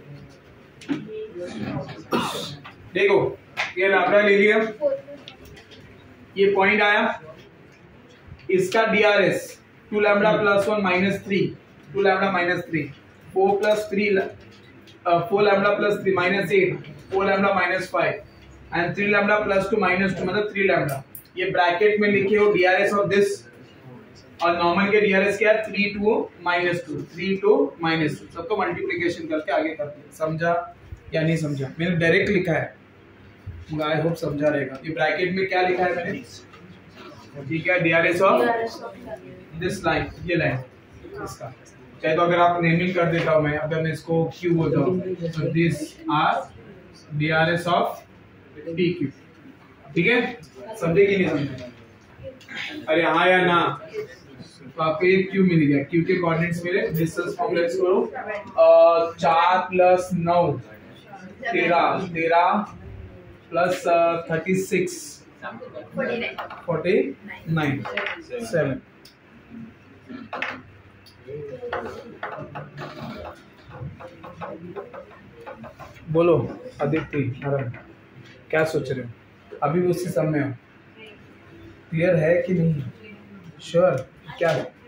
देखो ये लैम्डा ले लिया, ये पॉइंट आया, इसका DRS 2 lambda plus 1 minus 3, 2 lambda minus 3, 4 plus 3 4 lambda plus 3 minus 8 4 lambda minus 5 and 3 lambda plus 2 minus 2 मतलब 3 लैम्डा। ये ब्रैकेट में लिखे हो डीआरएस ऑफ दिस, और नॉर्मल के डीआरएस क्या है 3 2 माइनस 2 3 2 माइनस 2 सबको मल्टीप्लिकेशन करके आगे करते हैं। समझा या नहीं समझा? मैंने डायरेक्ट लिखा है, आई होप समझा रहेगा। ये ब्रैकेट में क्या लिखा है मैंने, ठीक है, डीआरएस ऑफ दिस लाइन, ये लाइन इसका, चाहे तो अगर आप नेमिंग कर देता हूं मैं, अगर मैं इसको क्यू बोलता हूं तो this are DRS of the Q, ठीक है, समझे कि नहीं समझे? अरे हाँ या ना? तो आपको ये क्यू मिल गया, क्यू के कोऑर्डिनेट्स मिले, डिस्टेंस फॉर्मुलेट्स करो 4 प्लस 9 13 प्लस 36 49 7। बोलो आदित्य, क्या सोच रहे हो? अभी भी उसी समय हो? क्लियर है कि नहीं? श्योर? क्या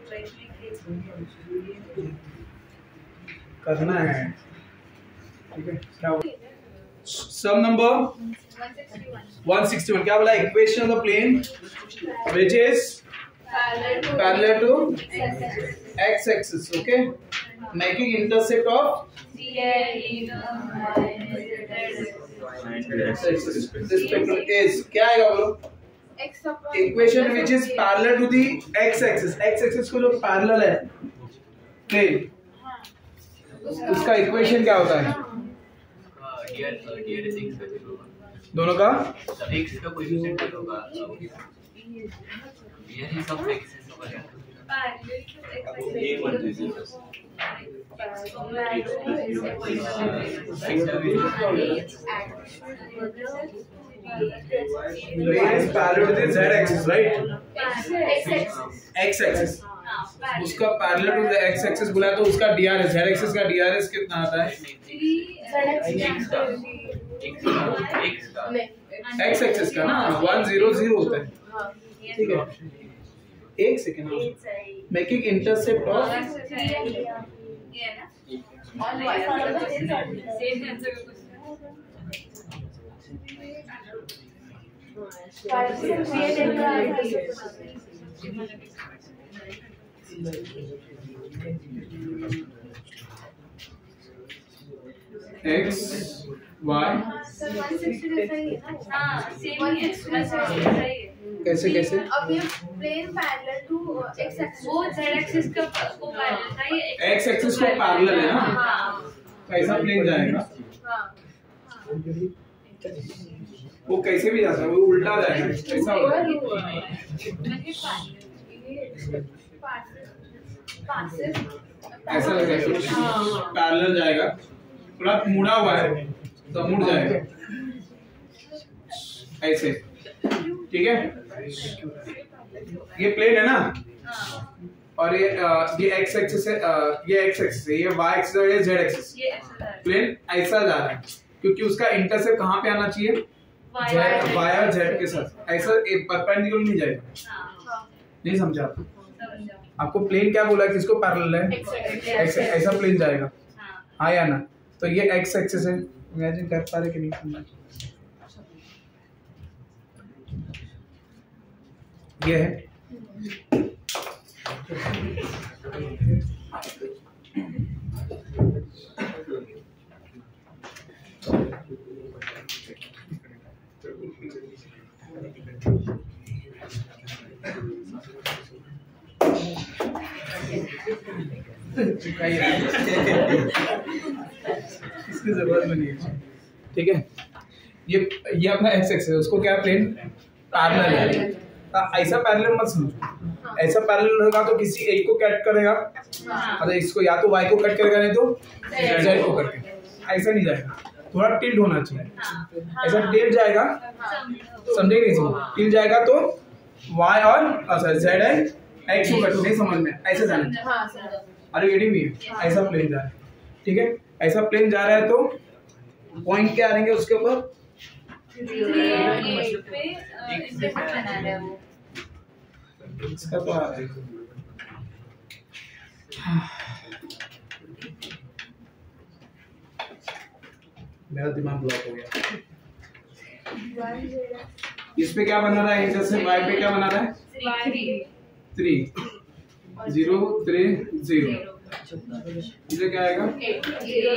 करना है? ठीक है, क्या सम नंबर 161 क्या बोला? Equation of the plane which is parallel to x axis, okay, making intercept of this spectrum is क्या आएगा बोलो? Equation which is parallel to the x axis, x axis को जो पैरेलल है प्लेन, उसका इक्वेशन क्या होता है? दोनों का x का कोएफिशिएंट होगा, ये सब x होगा। z-axis, right? x-axis उसका पैरेलल टू द x-axis बोला तो उसका डीआरएस, z-axis का डीआरएस कितना आता है? x-axis का ना 1 0 0 होता है, ठीक है। एक second, making intercept of x y कैसे कैसे? अब ये plane parallel to x axis, वो z एक्सिस का को पैरेलल था, ये x एक्सिस को पैरेलल है ना, कैसा प्लेन जाएगा? वो कैसे भी जा सकता है, वो उल्टा जाएगा, कैसा होगा? ऐसा लगेगा पैरेलल जाएगा, थोड़ा मुड़ा हुआ है तो मुड़ जाएगा ऐसे, ठीक है। ये प्लेन है ना, और ये x एक्सिस है, ये x एक्सिस है, ये y एक्सिस है, ये z एक्सिस। प्लेन ऐसा जा रहा है क्योंकि उसका इंटरसेप्ट कहाँ पे आना चाहिए? y और z के साथ, ऐसा एक परपेंडिकुलर नहीं जाएगा। नहीं समझा? आपको प्लेन क्या बोला, किसको पैरेलल है? ऐसा प्लेन जाएगा, हाँ या ना? तो ये x एक्सिस है, इमेजिन कर पा रहे कि नहीं समझ? ये है इसकी जरूरत नहीं है, ठीक है। ये अपना एक्स एक्सिस है, उसको क्या प्लेन पैरेलल है। ऐसा पैरेलल मत समझो, ऐसा पैरेलल होगा तो किसी एक को कट करेगा, मतलब इसको या तो y को कट करेगा नहीं तो z को कट करेगा, ऐसा नहीं जाएगा, थोड़ा टिल्ट होना चाहिए। ऐसा टिल्ट जाएगा, समझे नहीं? समझ टिल्ट जाएगा तो y और z है x को कट नहीं, समझ में ऐसे जाना। अरे गेटिंग मी? ऐसा प्लेन जा रहा है, ठीक है। ऐसा प्लेन जा रहा है तो पॉइंट क्या आ रहेंगे उसके ऊपर? इसका तो आ रहा है मेरा दिमाग ब्लॉक हो गया। इस पे क्या बना रहा है, जैसे y पे क्या बना रहा है 3 0 3 0, इधर क्या आएगा 8।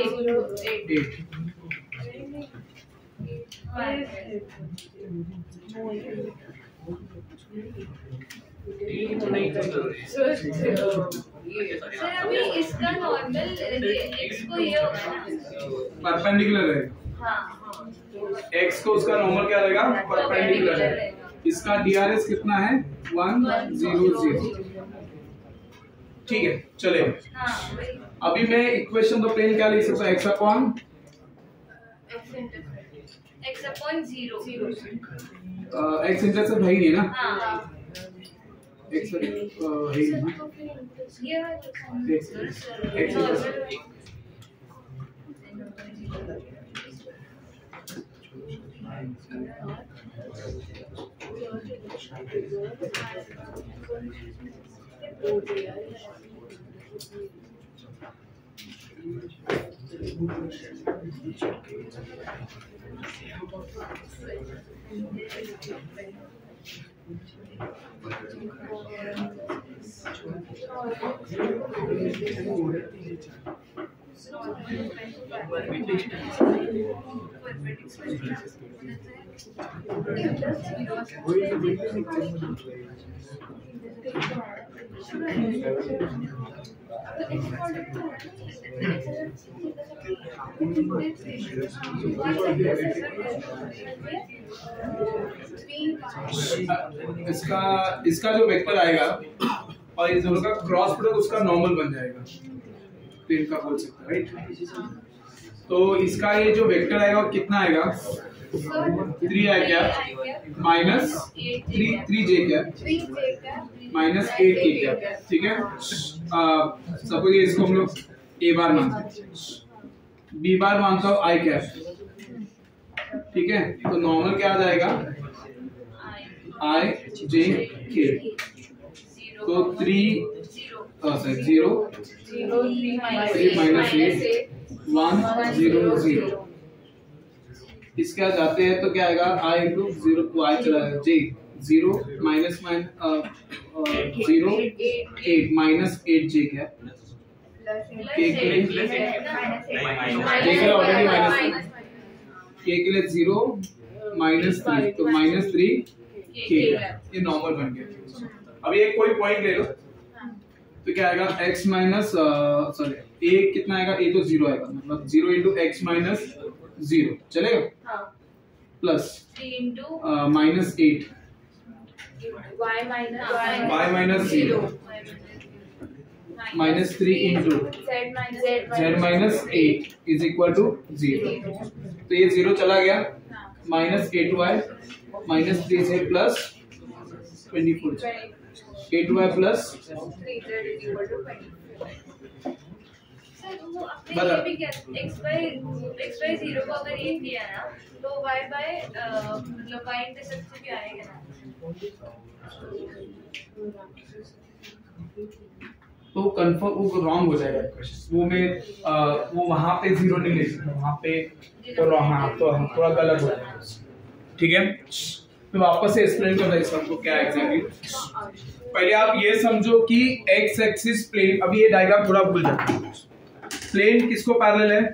सर अभी इसका नॉर्मल x को ये होगा ना, परपेंडिकुलर रहेगा। हाँ x को उसका नॉर्मल क्या रहेगा, परपेंडिकुलर रहेगा। इसका DRS कितना है 1 0 0। ठीक है चले, हाँ अभी मैं इक्वेशन तो प्लेन क्या लिख सकता हूँ, x अपॉन 0 x इंटरसेप्ट है ही नहीं ना, हाँ x है ही नहीं, ये x इसका जो वेक्टर आएगा और इस दोनों का क्रॉस प्रोडक्ट उसका नॉर्मल बन जाएगा, तो इनका बोल सकते हैं राइट। तो इसका ये जो वेक्टर आएगा वो कितना आएगा 3 है क्या माइनस 3j क्या माइनस 8k क्या, ठीक है। सपोज इसको हम लोग a बार मानते हैं, b बार मानता हूँ i कैप, ठीक है। तो नॉर्मल क्या आ जाएगा i j k, तो 3 0 3 माइनस 8 1 0 0, इसके बाद जाते हैं तो क्या आएगा i इंटू 0 को i चला जाएगा j 0 माइनस 0 8 माइनस 8j क्या k के लिए ऑलरेडी माइनस k के लिए 0 माइनस 3, तो माइनस 3 k, ये नॉर्मल बन गया। अब ये कोई पॉइंट ले लो तो क्या आएगा x माइनस सॉरी a कितना आएगा, a तो 0 आएगा, मतलब 0 इंटू x माइनस 0 चलेगा, plus minus 8 y minus 0 minus 3 into z minus 8 is equal to 0, तो ये 0 चला गया, minus 8y minus 3z plus 24 8y plus बता x by 0 को अगर ये किया ना तो y by मतलब y इंटरसेप्ट से भी आएगा ना, तो कंफर्म वो रॉन्ग हो जाएगा क्वेश्चन, वो मैं वो वहां पे 0 नहीं ले सकता, वहां पे तो रॉन्ग, हाँ तो थोड़ा गलत हो जाएगा, ठीक है। मैं वापस से एक्सप्लेन करता हूँ इसको क्या एग्जैक्टली। पहले आप ये समझो कि x एक्सिस प्लेन, अभी ये डायग्राम थोड़ा भूल जाता है, प्लेन किसको पैरेलल है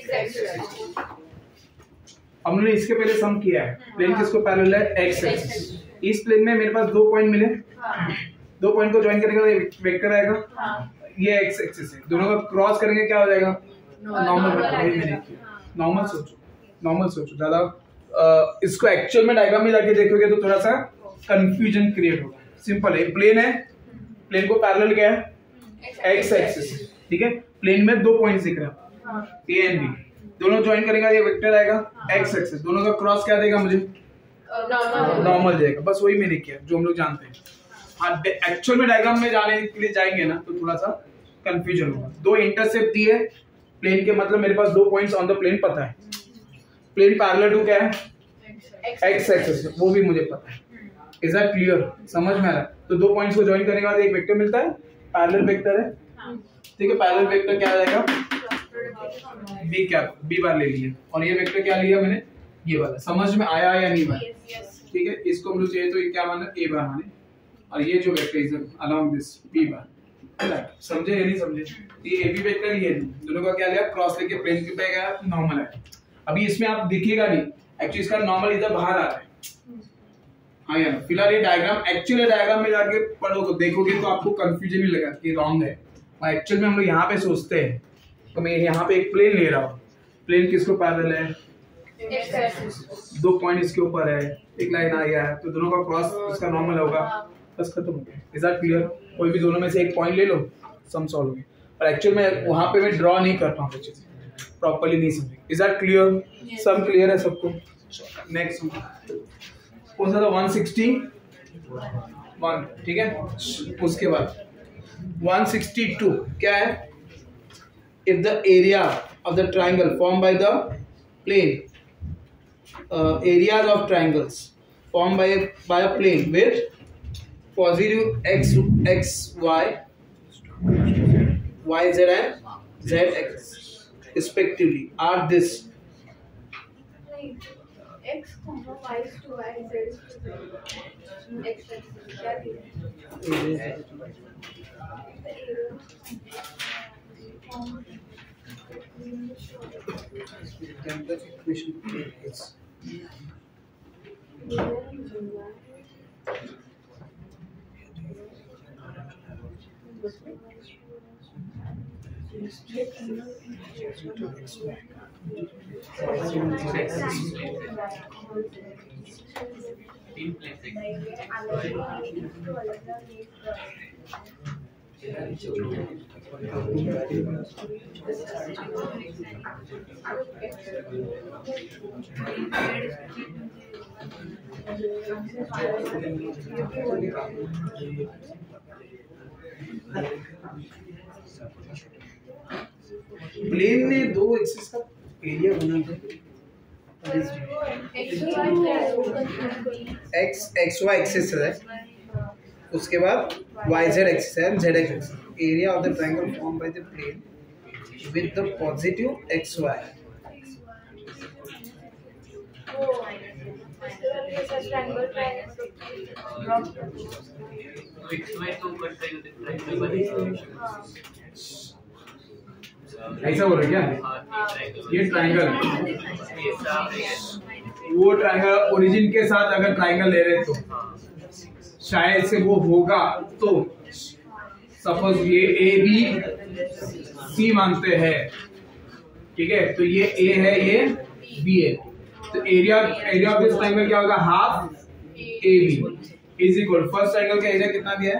हमने इसके पहले सम किया है, प्लेन किसको पैरेलल है x एक्सिस। इस प्लेन में मेरे पास 2 पॉइंट मिले, 2 पॉइंट को ज्वाइन करेंगे तो वेक्टर आएगा, ये x एक्सिस है, दोनों का क्रॉस करेंगे क्या हो जाएगा नॉर्मल। नॉर्मल सोचो ज्यादा, इसको एक्चुअल में डायग्राम में जाके देखोगे तो थोड़ा सा कंफ्यूजन क्रिएट होगा। सिंपल है, प्लेन है, प्लेन को पैरेलल क्या है x एक्सिस, ठीक है। प्लेन में 2 पॉइंट्स दिख रहे हैं a एंड b, दोनों ज्वाइन करेंगे ये वेक्टर आएगा x एक्सिस, दोनों का क्रॉस क्या देगा मुझे नॉर्मल देगा, बस वही मैंने किया जो हम लोग जानते हैं। हाँ एक्चुअल में डायग्राम में जाने के लिए जाएंगे ना तो थोड़ा सा कंफ्यूजन होगा। 2 इंटरसेप्ट दिए प्लेन के, मतलब मेरे पास 2 पॉइंट्स ऑन द प्लेन पता है, प्लेन पैरेलल टू क्या है x एक्सिस, वो भी मुझे पता है। इज दैट क्लियर, समझ में आ रहा है। तो 2 पॉइंट्स को ज्वाइन करने के बाद एक वेक्टर मिलता है, पैरेलल वेक्टर है, ठीक है। पैरेलल वेक्टर क्या आ जाएगा बी कैप बी बार ले लिए और ये वेक्टर क्या लिया मैंने ये वाला। समझ में आया या नहीं भाई? ठीक है, इसको हम लोग चाहिए तो ये क्या माना ए बार माने और ये जो vector is along this B bar. समझे या नहीं समझे? ये ए बी वेक्टर ये दोनों का क्या लिया क्रॉस लेके प्लेन के पे गया नॉर्मल है। अभी इसमें आप दिखेगा नहीं एक्चुअली इसका नॉर्मल इधर बाहर आ रहा है। हाँ यार फिलहाल ये डायग्राम एक्चुअली डायग्राम में जाके पढ़ोगे देखोगे तो आपको कंफ्यूजन ही लगा कि रॉन्ग है। और एक्चुअल में हम लोग यहाँ पे सोचते हैं तो मैं यहाँ पे एक प्लेन ले रहा हूँ। प्लेन किसको पैरेलल है? दो पॉइंट इसके ऊपर है, एक लाइन आ गया है तो दोनों का क्रॉस इसका नॉर्मल होगा, बस खत्म हो गया। Is that clear? कोई भी दोनों में से एक पॉइंट ले लो, सम सॉल्व हो गया। और एक्चुअल में वहाँ पे मैं ड्रॉ नहीं कर पाऊँ अच्छे से, प्रॉपर्ली नहीं समझे। Is that clear? सब क्लियर है सबको? नेक्स्ट कौन सा था? 161 ठीक है। उसके बाद 162 क्या है? If the area of the triangle formed by the plane, areas of triangles formed by a plane with positive x y, y z and z x respectively are this. X, y is to y, z is to z. X क्या दिया? तीन plane plane ने दो axis का area बना था। X Y axis है, उसके बाद वाई जेड एक्सिस है, Z axis. Area of the triangle form by the plane with the positive X Y. ऐसा बोल रहे क्या? ये ट्रायंगल, वो ट्रायंगल ओरिजिन के साथ अगर ट्रायंगल ले रहे तो शायद से वो होगा। तो सपोज ये ए बी सी मानते हैं, ठीक है, तो ये ए है ये बी है, तो एरिया ऑफ दिस ट्रायंगल क्या होगा? Half A B is equal first triangle का एरिया कितना दिया है?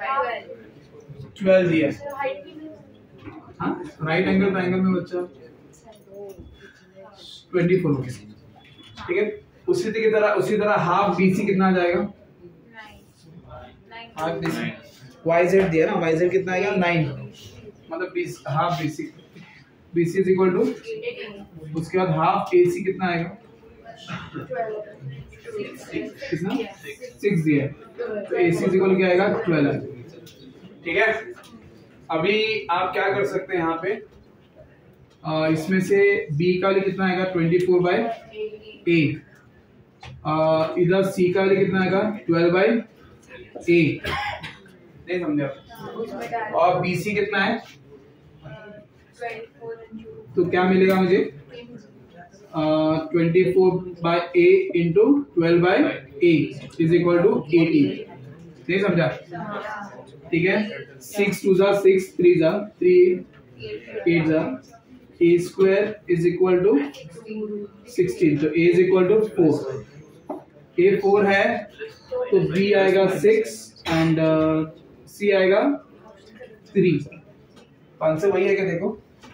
12 दिया है। हाँ राइट एंगल ट्रायंगल में बच्चा 24 हो गया, ठीक है। उसी तरह हाफ बीसी कितना आ जाएगा? हाफ बीसी वाई जेड दिया ना, वाई जेड कितना आएगा? 9, मतलब half BC. BC is equal to, उसके बाद हाफ एसी कितना आएगा? कितना? 6 दिया है, तो एसी इज इक्वल क्या आएगा? 12 आएगा, ठीक है। अभी आप क्या कर सकते हैं यहाँ पे, इसमें से बी का वाले कितना आएगा? 24/8। इधर सी का वाले कितना आएगा? 12/8। नहीं समझे आप? और बीसी कितना है? तो क्या मिलेगा मुझे? 24/8 इंटू 12/8 इज इक्वल टू 80। नहीं समझा? ठीक है। 6 2 जा 6 3 जा 3 8 जा a square is equal to 16, तो a is equal to 4। a 4 है तो b आएगा 6 एंड c आएगा 3। आंसर वही है क्या? देखो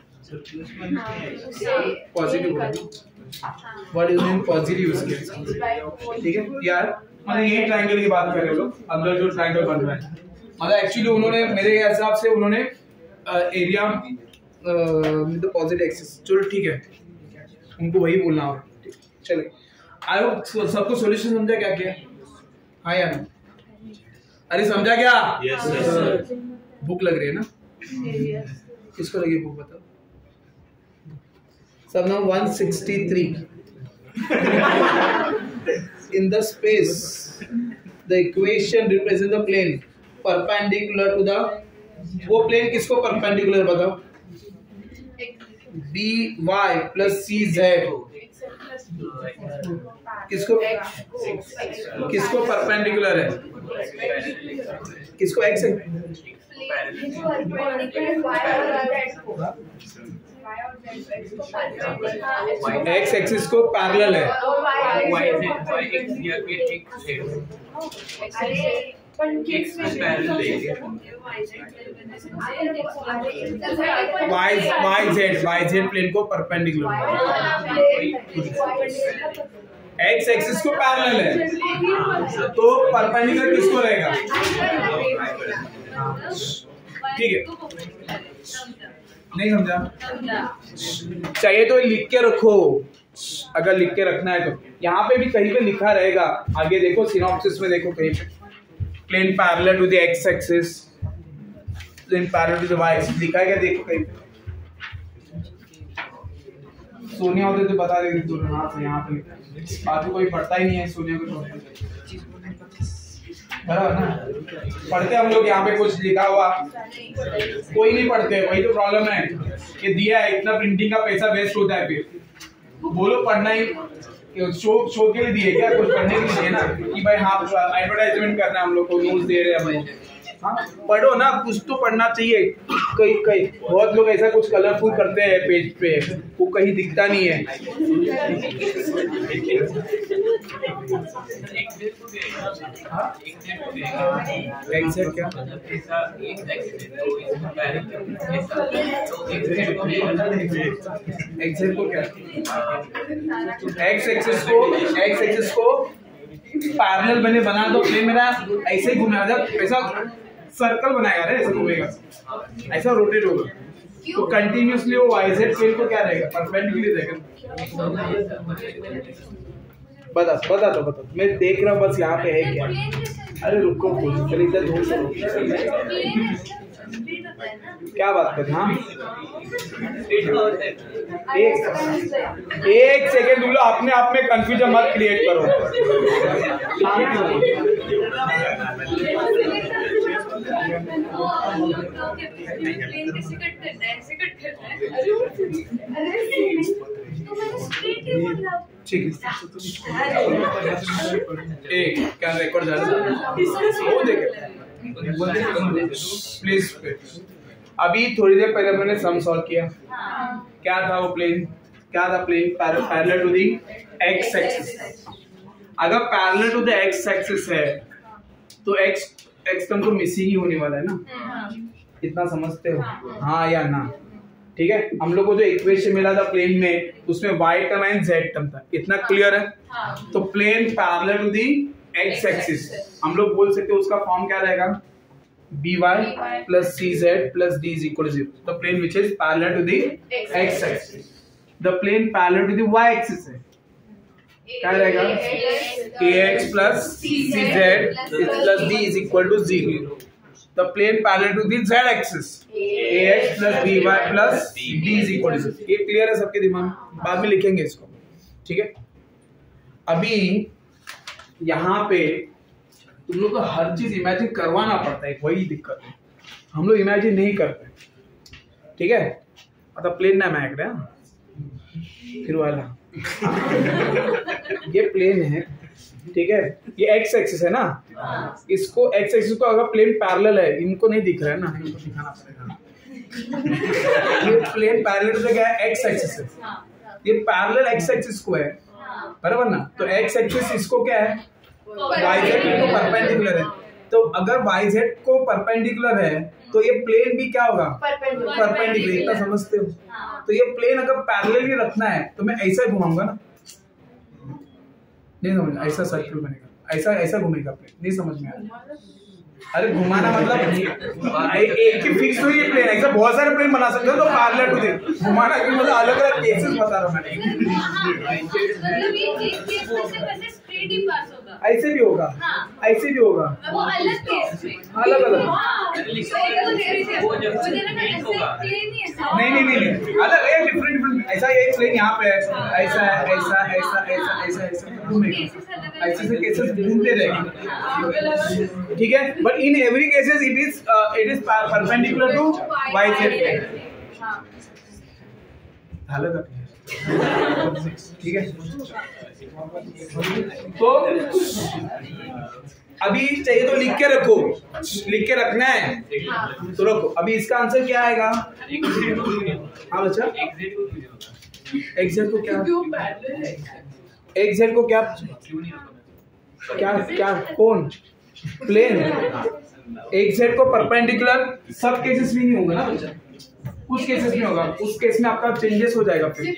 positive, what is mean positive उसके, ठीक है यार। मतलब ये ट्रायंगल की बात कर रहे हो लोग, अंदर जो ट्रायंगल बन रहा है, मतलब एक्चुअली उन्होंने मेरे हिसाब से उन्होंने area with the positive axis, चलो ठीक है, उनको वही बोलना होगा। चलो आई होप सबको सॉल्यूशन समझा क्या क्या? हाँ यार, अरे समझा क्या? Yes sir. भूख लग रही है ना? किसको लगी भूख बताओ? So now 163. In the space, the equation represents the plane perpendicular to the, वो plane किसको perpendicular बताओ? by plus cz किसको परपेंडिकुलर है? किसको x है? x एक्सिस को पैरेलल है। YZ प्लेन को परपेंडिकुलर, x एक्सिस को पैरेलल है, तो परपेंडिकुलर किसको रहेगा? ठीक है, नहीं समझा? चाहिए तो लिख के रखो, अगर लिख के रखना है तो यहाँ पे भी कहीं पे लिखा रहेगा। आगे देखो सिनॉप्सिस में, देखो कहीं पे plane parallel to the x axis, plane parallel to the y axis लिखा है क्या? देखो कहीं पे। सोनिया होते तो बता देगी तो हाँ से यहाँ पे लिखा है, बाकी कोई पढ़ता ही नहीं है सोनिया को छोड़ के, बराबर ना? पढ़ते हम लोग यहाँ पे कुछ लिखा हुआ कोई नहीं पढ़ते, वही तो प्रॉब्लम है कि दिया है इतना प्रिंटिंग का पैसा वेस्ट होता है, फिर बोलो पढ़ना ही शो के लिए दिए क्या? कुछ पढ़ने के लिए दिए ना कि भाई हाँ एडवर्टाइजमेंट करना है, हम लोग को न्यूज दे रहे हैं भाई, हाँ पढ़ो ना, कुछ तो पढ़ना चाहिए। कई बहुत लोग ऐसा कुछ कलरफुल करते हैं पेज पे, वो कहीं दिखता नहीं है। एग्जैक्ट क्या? एग्जैक्ट को क्या? एक्स एक्सिस को पैरेलल मैंने बना दो, प्लेन मेरा ऐसे ही घूमेगा, जब ऐसा सर्कल बनाएगा रे, ऐसे घूमेगा, ऐसा रोटेट होगा, तो कंटिन्यूअसली वो वाईजेड प्लेन को क्या रहेगा? परपेंडिकुलर रहेगा। बता दो, मैं देख रहा हूँ बस यहाँ पे है क्या। अरे रुको, चल इधर धूप क्या बात कर रहे? हाँ एक सेकेंड बोलो, अपने आप में कंफ्यूजन मत क्रिएट करो। ठीक है, एक क्या रिकॉर्ड जा रहा है वो देखे प्लीज। अभी थोड़ी देर पहले मैंने सम सॉल्व किया, क्या था वो प्लेन? क्या था plane? Parallel to the x axis. अगर parallel to the x axis है तो एक्स टर्म तो मिसिंग ही होने वाला है ना, इतना समझते हो? हाँ या ना? ठीक है, हम लोग को जो इक्वेशन मिला था प्लेन में, उसमें y term and z term था, इतना क्लियर है? तो plane parallel to the x axis, हम लोग बोल सकते हैं उसका फॉर्म क्या रहेगा? by plus cz plus d is equal to 0. The plane which is parallel to the x axis. The plane parallel to the y axis है, क्या रहेगा? ax plus cz plus d is equal to 0. The plane parallel to the z axis, ax plus by plus d is equal to 0. ये clear है सबके दिमाग में? बाद में लिखेंगे इसको, ठीक है? अभी यहाँ पे तुम लोग को हर चीज इमेजिन करवाना पड़ता है, वही दिक्कत है, हम लोग इमेजिन नहीं करते, ठीक है? मतलब प्लेन ना मैक है फिर वाला ये प्लेन है, ठीक है? ये एक्स एक्सिस है ना, इसको एक्स एक्सिस को अगर प्लेन पैरेलल है, इनको नहीं दिख रहा है ना, इनको दिखाना पड़ेगा। ये प्लेन पैरेलल टू क्या है? एक्स एक्सिस है, ये पैरेलल एक्स एक्सिस को है, बराबर ना? तो एक्स एक्सिस इसको क्या है? YZ को परपेंडिकुलर है, तो अगर YZ को परपेंडिकुलर है तो ये प्लेन भी क्या होगा? परपेंडिकुलर। इतना समझते हो? तो ये प्लेन अगर पैरेलल ही रखना है तो मैं ऐसा घुमाऊंगा ना, नहीं समझ? ऐसा सर्कल बनेगा, ऐसा घूमेगा प्लेन, नहीं समझ में आया? अरे घुमाना मतलब एक ही फिक्स हुई प्लेन, ऐसा बहुत सारे प्लेन बना सकते हो, तो पैरेलल टू दे घुमाना की मतलब अलग अलग केसेस बता रहा हूँ मैं। ऐसे भी होगा, ऐसे भी होगा, वो अलग केस में, अलग अलग। नहीं नहीं अलग है, डिफरेंट ऐसा एक प्लेन यहाँ पे है, ऐसा है, ऐसा ऐसा ऐसा ऐसा ऐसा घूमेगा, ऐसे से केसेस घूमते रहेंगे, ठीक है। But in every cases it is perpendicular to y z plane. ठीक है। तो अभी चाहिए तो लिख के रखो, लिख के रखना है तो रखो। अभी इसका आंसर क्या आएगा? हाँ बच्चा, एक्जेड को क्या, एक्जेड को क्या क्या क्या कौन प्लेन, एक्जेड को परपेंडिकुलर सब केसेस में नहीं होगा ना बच्चा, कुछ केसेस में होगा, उस केस में आपका चेंजेस हो जाएगा। फिर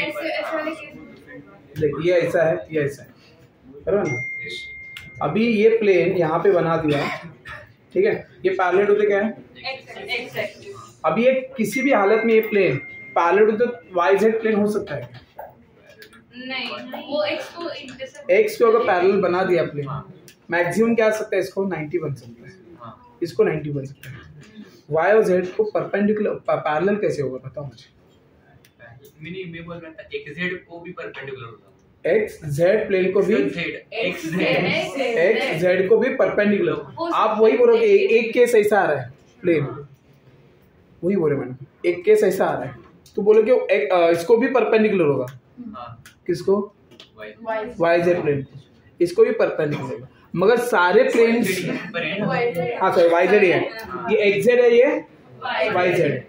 देखिए ये ऐसा है, ये ऐसा है, बराबर ना। अभी ये प्लेन यहाँ पे बना दिया, ठीक है, ये पैरेलल होते क्या है? अभी ये किसी भी हालत में ये प्लेन पैरेलल होते वाई जेड प्लेन हो सकता है नहीं, वो एक्स को अगर पैरेलल बना दिया प्लेन, मैक्सिमम क्या आ सकता है? इसको 90 बन सकता है, इसको 90 बन सकता है। वाई और जेड को परपेंडिकुलर पैरेलल कैसे होगा बताओ मुझे? मैं बोल रहा था एक्स जेड को भी परपेंडिकुलर होगा, एक्स जेड प्लेन को भी, एक्स जेड को भी परपेंडिकुलर। आप वही बोलोगे, एक केस ऐसा आ रहा है प्लेन, वही बोले मैंने, एक केस ऐसा आ रहा है तो बोलोगे इसको भी परपेंडिकुलर होगा। किसको? वाई जेड प्लेन को, इसको भी परपेंडिकुलर होगा। मगर सारे प्लेन, हाँ सॉरी वाई जेड है, ये एक्स जेड है, ये वाई जेड है,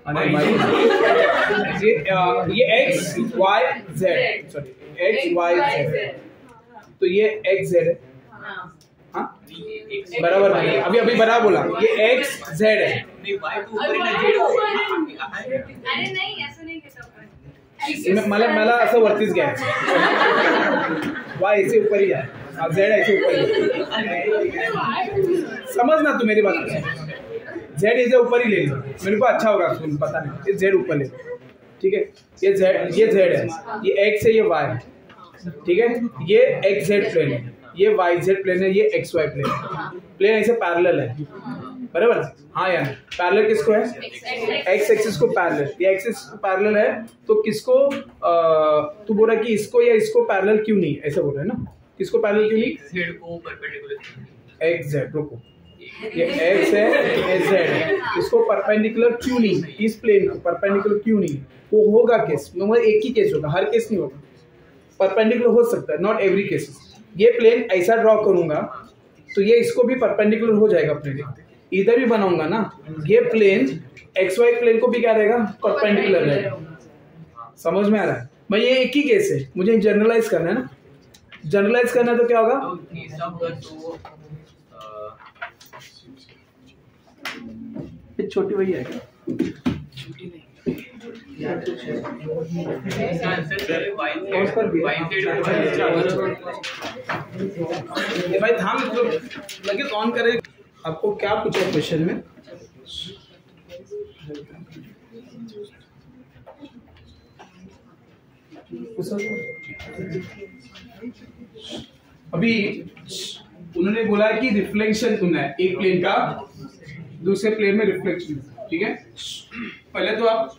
ये x y z, sorry x y z, तो ये एक्स जेड है, हाँ बराबर नहीं, अभी अभी बराबर बोला, ये एक्स जेड है। अरे नहीं ऐसा नहीं कहता, मला असं वरतीच घ्यायचं, वाई ऐसे ऊपर ही आहे, जेड ऐसे ऊपर ही, समझ ना तू मेरी बात, जेड इसे ऊपर ही ले लो, मेरे को अच्छा होगा पता नहीं, ये जेड ऊपर ले लो, ठीक है। ये जेड है, ये एक्स है, ये वाई है, ठीक है। ये एक्स जेड प्लेन है, ये वाई जेड प्लेन है, ये एक्स वाई प्लेन है, प्लेन ऐसे पैरेलल है, बराबर। हाँ यार पैरेलल किसको है? एक्स एक्सिस को पैरेलल, ये एक्सिस पैरेलल है तो किसको तू बोल रहा कि इसको या इसको पैरेलल क्यों नहीं, ऐसा बोल रहा है ना, किसको पैरेलल क्यों नहीं? जेड को परपेंडिकुलर, एक्स जेड, रुको, ये एक्स है, ये जेड है, इसको परपेंडिकुलर क्यों नहीं, इस प्लेन को परपेंडिकुलर क्यों नहीं? वो होगा केस, मतलब एक ही केस होगा, हर केस नहीं होगा, परपेंडिकुलर हो सकता है, नॉट एवरी केसेस। ये प्लेन ऐसा ड्रॉ करूंगा तो ये इसको भी परपेंडिकुलर हो जाएगा प्लेन, इधर भी बनाऊंगा ना, ये प्लेन एक्स वाई प्लेन को भी क्या रहेगा? परपेंडिकुलर रहेगा। समझ में आ रहा है? भाई ये एक ही केस है, मुझे जनरलाइज करना है ना, जनरलाइज करना है तो क्या होगा? छोटी वही है क्या? भाई थाम लगे ऑन करे, आपको क्या पूछा क्वेश्चन में? अभी उन्होंने बोला कि रिफ्लेक्शन सुनना है एक प्लेन का दूसरे प्लेन में रिफ्लेक्शन, ठीक है। पहले तो आप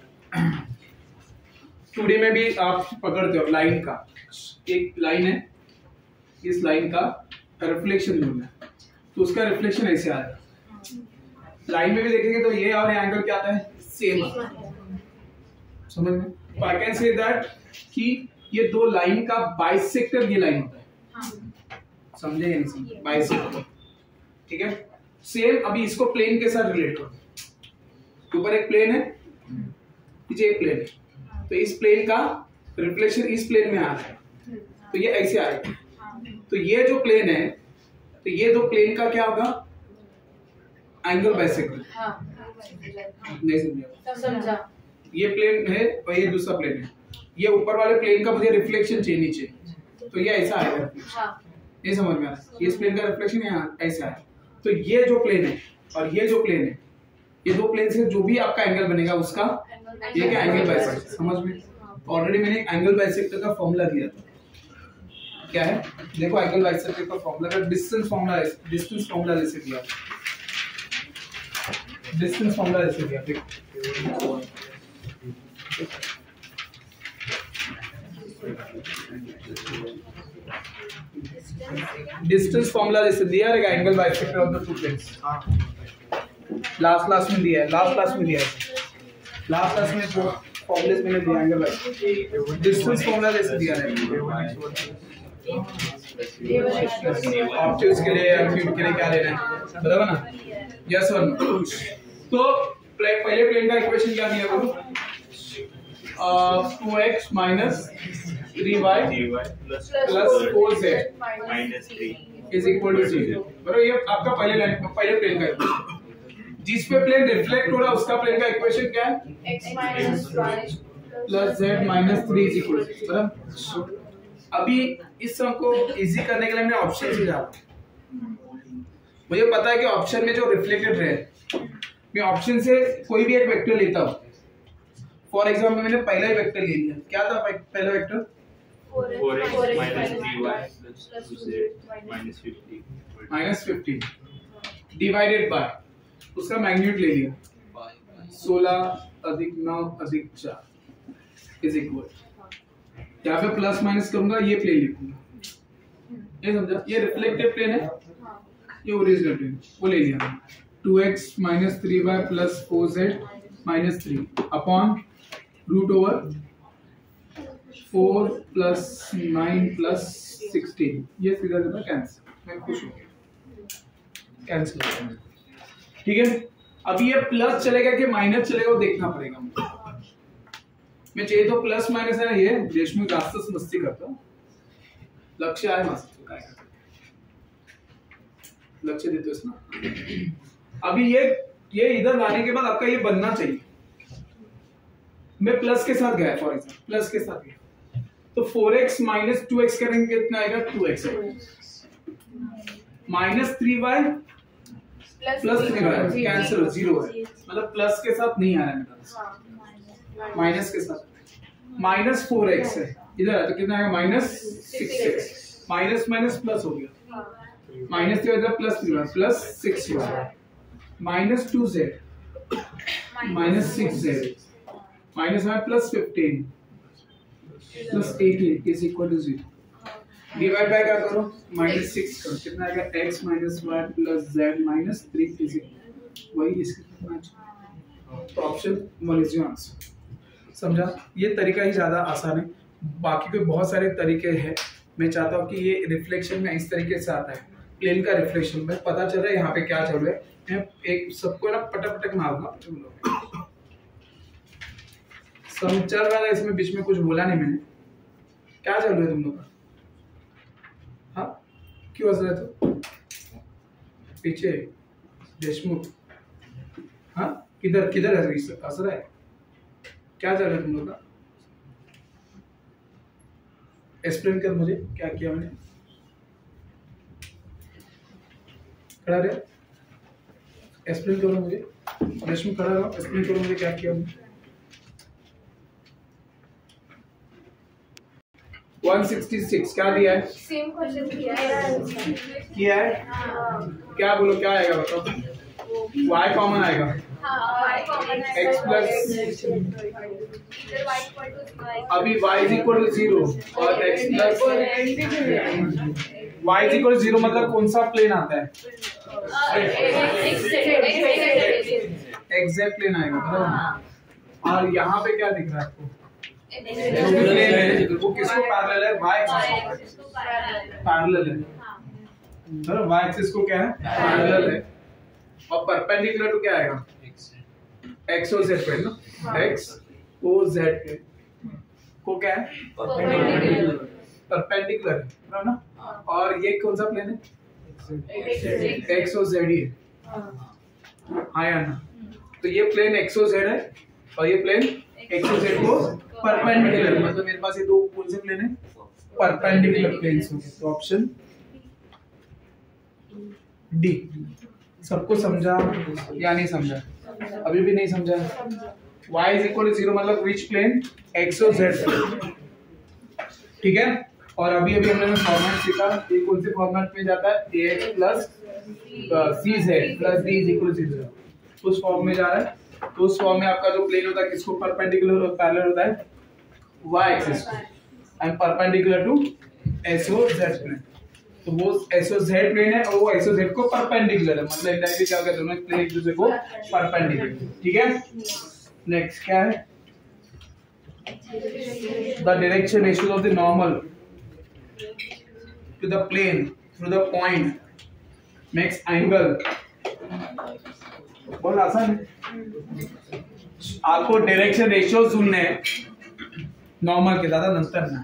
2D में भी आप पकड़ते हो लाइन का, एक लाइन है, इस लाइन का रिफ्लेक्शन ढूंढना है तो उसका रिफ्लेक्शन ऐसे आ रहा है। लाइन में भी देखेंगे तो ये और एंगल क्या आता है? सेम आता है, समझ में? तो आई कैन से दैट कि ये दो लाइन का बाइसेक्टर ये लाइन होता है, समझे या नहीं समझे? बाइसेक्टर, ठीक है। सेम अभी इसको प्लेन के साथ रिलेट करो, ऊपर एक प्लेन है, नीचे एक प्लेन है, तो इस प्लेन का रिफ्लेक्शन इस प्लेन में आ रहा है तो ये ऐसे आएगा। तो ये जो प्लेन है तो ये दो प्लेन का क्या होगा? Angle bisector. नहीं समझा? ये प्लेन है और ये दूसरा प्लेन है, ये ऊपर वाले प्लेन का मुझे रिफ्लेक्शन चाहिए नीचे, तो ये ऐसा आएगा। नहीं समझ में आ रहा? इस प्लेन का रिफ्लेक्शन यहाँ ऐसा है, तो ये जो प्लेन है और ये जो प्लेन है, ये दो प्लेन से जो भी आपका एंगल बनेगा उसका ये क्या? Angle bisector. समझ में? ऑलरेडी मैंने एंगल बाइसेक्टर का फॉर्मूला दिया था, क्या है देखो, एंगल बाइसेक्टर का फॉर्मूला का डिस्टेंस फॉर्मूला जैसे दिया, डिस्टेंस फॉर्मूला जैसे दिया, डिस्टेंस फॉर्मूला जैसे दिया रहेगा angle bisector of the two planes. Last class में दिया है, लास्ट क्लास में फॉर्मूले मैंने दिया एंगल बाइसेक्टर डिस्टेंस फॉर्मूला जैसे दिया रहेगा। ऑब्जेक्ट्स के लिए क्यूब के लिए क्या लेना है, बराबर ना? यस और नो। तो पहले प्लेन का इक्वेशन क्या दिया करो, 2x minus 3y plus 4z is equal to 0। बराबर, ये आपका पहले प्लेन का इक्वेशन। जिस पे प्लेन रिफ्लेक्ट हो रहा है उसका प्लेन का इक्वेशन क्या है, x minus y plus z minus 3 is equal to 0। बराबर, अभी इस सम को इजी करने के लिए हमने ऑप्शन से जाना। मुझे पता है कि ऑप्शन में जो रिफ्लेक्टेड रहे, मैं ऑप्शन से कोई भी एक वेक्टर लेता हूँ। फॉर एग्जाम्पल मैंने पहला ही वेक्टर ले लिया, क्या था पहला vector, 4x minus 3y plus 2z minus 50 divided by उसका मैग्नीट्यूड ले लिया 16 अधिक 9 अधिक 4 इज इक्वल, यहाँ पे प्लस माइनस करूंगा, ये प्लेन लिखूंगा, ये समझा? ये रिफ्लेक्टिव प्लेन है, ये ओरिजिनल प्लेन, वो ले लिया 2x minus 3y plus 4z minus 3 upon root over 4 plus 9 plus 16, ये सीधा सीधा कैंसिल, मैं खुश हो गया, कैंसिल। ठीक है, अब ये प्लस चलेगा कि माइनस चलेगा वो देखना पड़ेगा मुझे। मैं चाहिए तो प्लस माइनस है ना, ये देशमुख रास्ते से मस्ती करता हूँ, लक्ष्य आए मस्त काय लक्ष्य देते हो ना। अभी ये इधर लाने के बाद आपका ये बनना चाहिए, मैं प्लस के साथ गया, फॉर एग्जाम्पल प्लस के साथ गया तो 4x माइनस 2x करेंगे कितना आएगा, 2x minus 3y plus 3y cancel 0 है, मतलब प्लस के साथ नहीं आ रहा है मेरा, माइनस के साथ माइनस 4x है इधर है तो कितना आएगा, minus 6x, minus minus plus हो गया, माइनस की वजह plus 3y plus 6y minus 2z minus 6z minus y plus 15 plus 18 is equal to 0। Divide by क्या करो, माइनस 6 करो, कितना आएगा, x minus y plus z minus 3 is equal, वही इसके मैच। तो ऑप्शन 1 इज योर आंसर। समझा? ये तरीका ही ज़्यादा आसान है, बाकी के बहुत सारे तरीके हैं। मैं चाहता हूँ कि ये रिफ्लेक्शन में इस तरीके से आता है, प्लेन का रिफ्लेक्शन में पता चल रहा है यहाँ पे क्या चल रहा है। मैं एक सबको ना पटक मारूंगा, सम चल रहा है इसमें, बीच में कुछ बोला नहीं मैंने, क्या चल रहा है तुम लोग का, हाँ क्यों हंस रहे थे पीछे देशमुख, हाँ किधर किधर हंस रहा है, क्या चल रहा है तुम लोग का, एक्सप्लेन कर मुझे क्या किया मैंने, खड़ा रहे, एक्सप्लेन करो मुझे, देशमुख खड़ा रहो, एक्सप्लेन करो मुझे क्या किया मैंने। 166 क्या दिया है, सेम क्वेश्चन किया है क्या बोलो, क्या आएगा बताओ, y कॉमन आएगा, x प्लस अभी y इज इक्वल टू 0 और x plus y is equal to 0 मतलब कौन सा प्लेन आता है, एग्जैक्ट प्लेन आएगा, बराबर। और यहाँ पे क्या दिख रहा है आपको, वो किसको पैरेलल है, y एक्सिस को पैरेलल है, बराबर, y एक्सिस को क्या है, पैरेलल है, और परपेंडिकुलर टू क्या आएगा, x और z प्लेन ना, x और z प्लेन को क्या है, परपेंडिकुलर है, बराबर ना। और ये कौन सा प्लेन है, x और z ही है, हाँ या ना। तो ये प्लेन x और z है और ये प्लेन x और z को परपेंडिकुलर, मतलब मेरे पास ये दो कौन से प्लेन है, परपेंडिकुलर प्लेन्स होंगे। तो ऑप्शन डी। सबको समझा या नहीं समझा, अभी भी नहीं समझा, y इज इक्वल टू 0 मतलब विच प्लेन, x और z, ठीक है। और अभी अभी हमने फॉर्मेट सीखा, ये कौन से फॉर्मेट में जाता है, ax plus cz plus d is equal to 0, उस फॉर्म में जा रहा है। तो उस फॉर्म में आपका जो प्लेन होता है किसको परपेंडिकुलर और पैरेलल होता है, y एक्सिस को, and perpendicular to SOZ plane. तो वो SOZ प्लेन है और वो SOZ को परपेंडिकुलर है, मतलब इंडायरेक्टली क्या कहते हैं दोनों प्लेन एक दूसरे को परपेंडिकुलर। ठीक है, नेक्स्ट क्या है? The direction ratio of the normal to the plane through the point makes angle. बहुत आसान है, आपको डायरेक्शन रेशियो सुनने हैं नॉर्मल के, ज्यादा नंतर ना।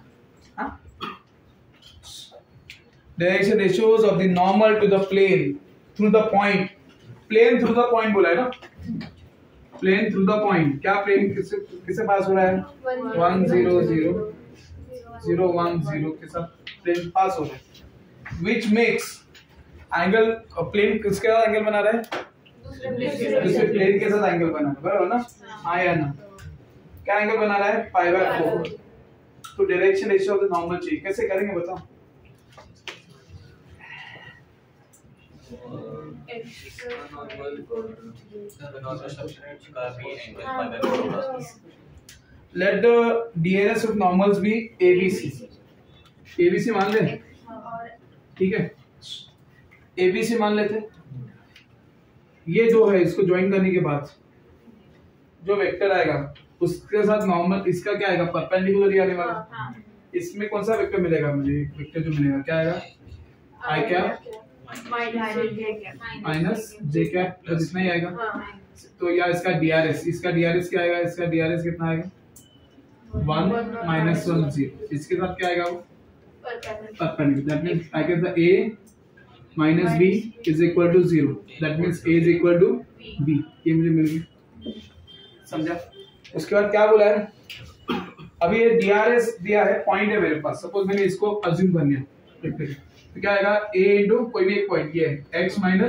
Direction ratios of the normal to the plane through the point. Plane through the point बोला है ना, प्लेन थ्रू द पॉइंट। क्या प्लेन किससे पास हो रहा है? 1 0 0 0 1 0 के साथ प्लेन पास हो रहा है, विच मेक्स एंगल। प्लेन किसके साथ एंगल बना रहा है? दूसरे प्लेन के साथ एंगल बना रहा है, बराबर ना? हाँ या ना? क्या एंगल बना रहा है? π/4। तो direction ratio of the normal चाहिए, कैसे करेंगे बताओ? Let the DRS of normals be ABC। ABC मान ले, ठीक है, ABC मान लेते। ये जो है इसको ज्वाइन करने के बाद जो वेक्टर आएगा उसके साथ नॉर्मल इसका क्या आएगा? परपेंडिकुलर ही आने वाला। इसमें कौन सा वेक्टर मिलेगा मुझे? वेक्टर जो मिलेगा क्या आएगा? I cap minus J cap, जितना ही आएगा। तो या इसका DRS क्या आएगा? इसका DRS कितना आएगा? 1 - 1 0। इसके साथ क्या आएगा? वो perpendicular. That means I cap A minus B is equal to 0। That means A is equal to B। ये मुझे मिल गया, समझा? उसके बाद क्या बोला है? अभी ये DRS दिया है, पॉइंट है मेरे पास, सपोज मैंने इसको अज्यूम कर लिया, तो क्या आएगा? A इंटू कोई भी एक पॉइंट, ये है x -1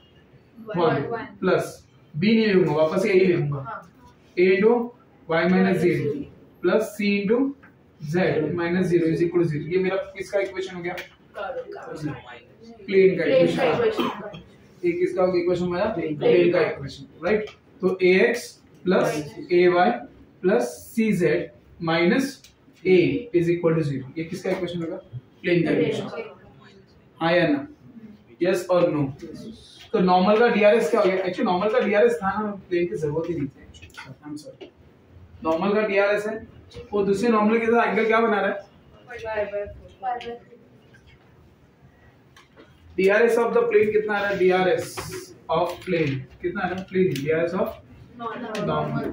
प्लस B नहीं लूंगा, वापस यही लिखूंगा, A into y - 0 plus C into Z - 0 is equal to 0। ये मेरा किसका इक्वेशन हो गया? प्लेन का इक्वेशन। एक किसका इक्वेशन हो गया? प्लेन का इक्वेशन, राइट? तो AX plus AY plus CZ minus A is equal to 0। ये किसका इक्वेशन होगा? प्लेन का इक्वेशन। हाँ या ना? यस और नो? तो नॉर्मल का DRS क्या हो गया? एक्चुअली नॉर्मल का DRS था ना, प्लेन की जरूरत ही नहीं थी। आई एम सॉरी, नॉर्मल का DRS है, वो दूसरे नॉर्मल के साथ एंगल क्या बना रहा है? DRS ऑफ द प्लेन कितना आ रहा है? DRS ऑफ प्लेन कितना आ रहा है? Plane DRS of normal.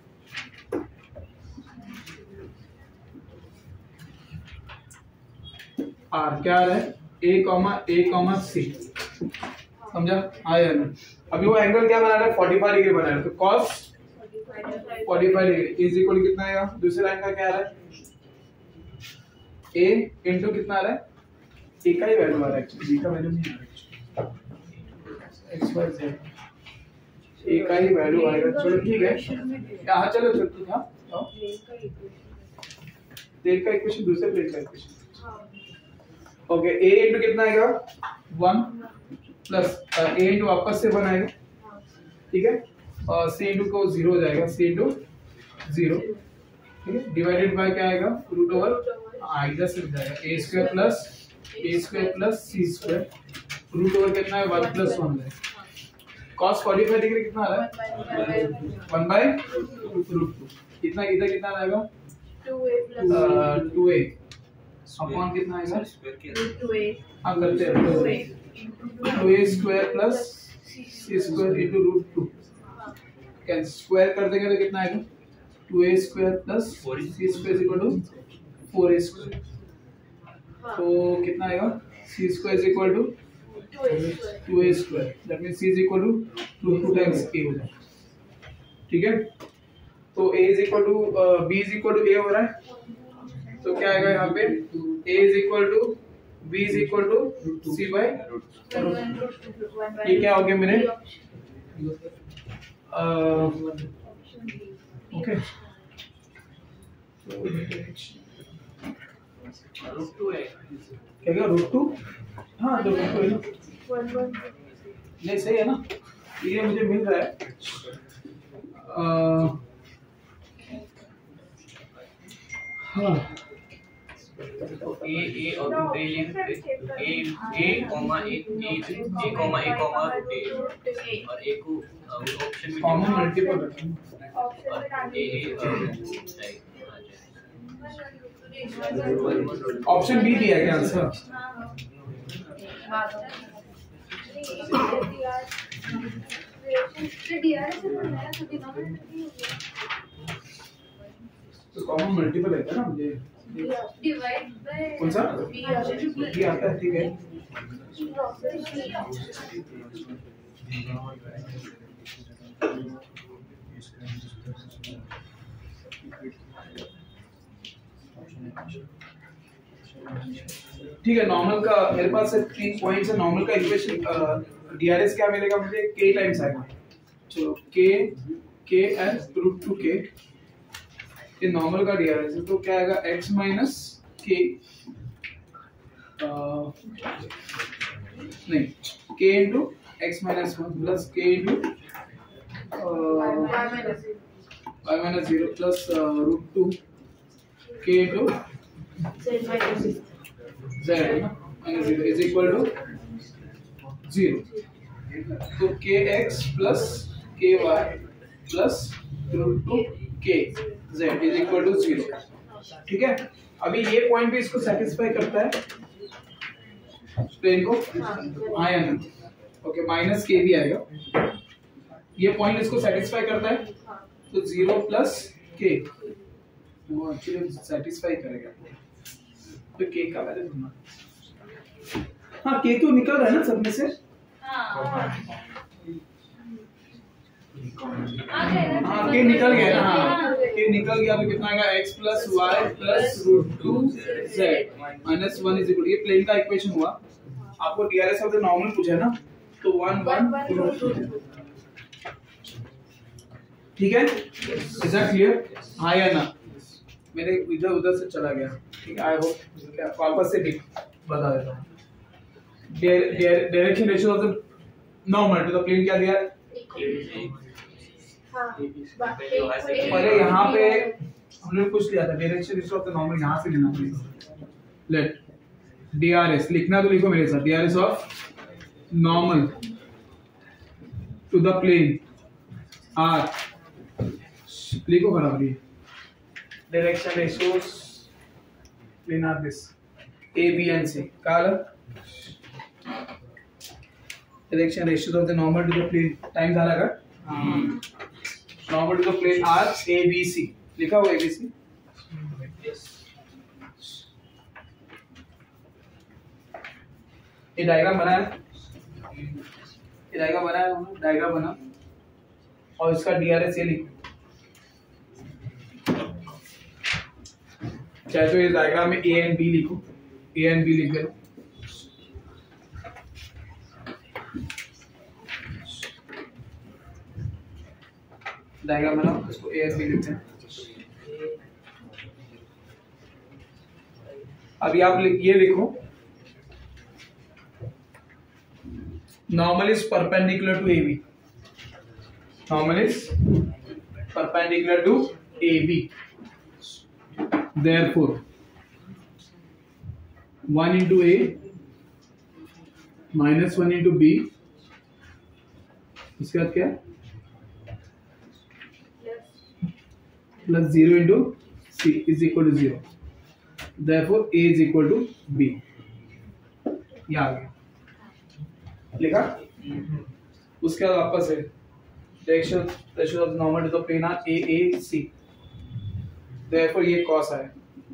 R क्या आ रहा है? A, C। समझा? हाँ या ना? अभी वो एंगल क्या बना रहा है? 45 डिग्री बना रहा है, तो cos 45 डिग्री इज इक्वल कितना आएगा? दूसरे लाइन का क्या आ रहा है? A इंटू कितना आ रहा है? A का ही वैल्यू आ रहा है, एक्चुअली B का वैल्यू नहीं आ रहा है। x y z A का ही वैल्यू आएगा। चलो ठीक है, हाँ चलो चलते हैं। प्लेन का इक्वेशन, दूसरे प्लेन का इक्वेशन। ओके, A इंटू कितना आएगा? 1 प्लस A इंटू वापस से 1 आएगा, ठीक है, और C इंटू को 0 हो जाएगा, C इंटू 0, ठीक है, डिवाइडेड बाय क्या आएगा? रूट ओवर इधर से जाएगा A square plus C square, root over कितना है? 1 + 1 है। cos 45 डिग्री कितना आ रहा है? 1/√2। कितना इधर कितना आएगा? 2a अपॉन कितना आएगा? हाँ करते हैं, 2a square plus C square into √2। Can square कर देंगे तो कितना आएगा? 2a square plus C square equal to 4a square. तो कितना आएगा? C square is equal to 2a square, that means C is equal to √2 times a हो जाएगा, ठीक है। तो a is equal to b is equal to a हो रहा है, तो क्या आएगा यहाँ पे? a is equal to b is equal to c by ये क्या हो गया मेरे? ओके, √2 है क्या √2? हाँ तो √2 है ना, नहीं सही है ना, ये मुझे मिल रहा है। हाँ A of the tail is A comma A comma root A और A को ऑप्शन में कॉमन मल्टीपल रखें ऑप्शन बी दिया है क्या आंसर तो कॉमन मल्टीपल है ना मुझे डिवाइड बाय कौन सा बी आता है ठीक है ठीक है नॉर्मल का मेरे पास से 3 पॉइंट्स है नॉर्मल का इक्वेशन डीआरएस क्या मिलेगा मुझे k टाइम्स आएगा चलो k एंड √2k ये नॉर्मल का डीआरएस है तो क्या आएगा x माइनस k नहीं k into x minus 1 plus k into y minus 0 plus √2 k into z minus 0 is equal to 0 तो kx plus ky plus √2k z is equal to 0 ठीक है अभी ये पॉइंट भी इसको सेटिस्फाई करता है प्लेन को हाँ या नहीं ओके माइनस के भी आएगा ये पॉइंट इसको सेटिस्फाई करता है तो 0 प्लस के वो एक्चुअली सेटिस्फाई करेगा तो के का वैल्यू ढूंढना हाँ के तो निकल रहा है ना सब में से हाँ के निकल गया ना हाँ के निकल गया तो कितना आएगा x plus y plus √2z minus 1 is equal ये प्लेन का इक्वेशन हुआ आपको डीआरएस ऑफ द नॉर्मल पूछा है ना तो 1 1 ठीक है इज दैट क्लियर हाँ या ना मेरे इधर उधर से चला गया ठीक है आई होप क्या वापस से बता देता हूँ direction ratio of the normal to the plane क्या दिया पहले यहाँ पे हमने कुछ लिया था direction ratio of the normal यहाँ से लेना पड़ेगा लेट डीआरएस लिखना तो लिखो मेरे साथ DRS of normal to the plane are लिखो बराबर direction ratios plane are this a b and c काल direction ratios of the normal to the plane time झाला का normal to the plane are a b c लिखा हुआ ए b सी ये diagram बनाया diagram बना और इसका डीआरएस ये लिखो चाहे तो ये डायग्राम में ए एंड बी लिखो ए एंड बी लिख दो डायग्राम बनाओ इसको ए एंड बी लिखते हैं अभी आप ये लिखो normal is perpendicular to AB normal is perpendicular to AB therefore 1 into A minus 1 into B इसके बाद क्या plus 0 into C is equal to 0 therefore A is equal to B ये आ गया लिखा उसके बाद वापस है direction ratio of normal to the plane are a a c therefore ये cos है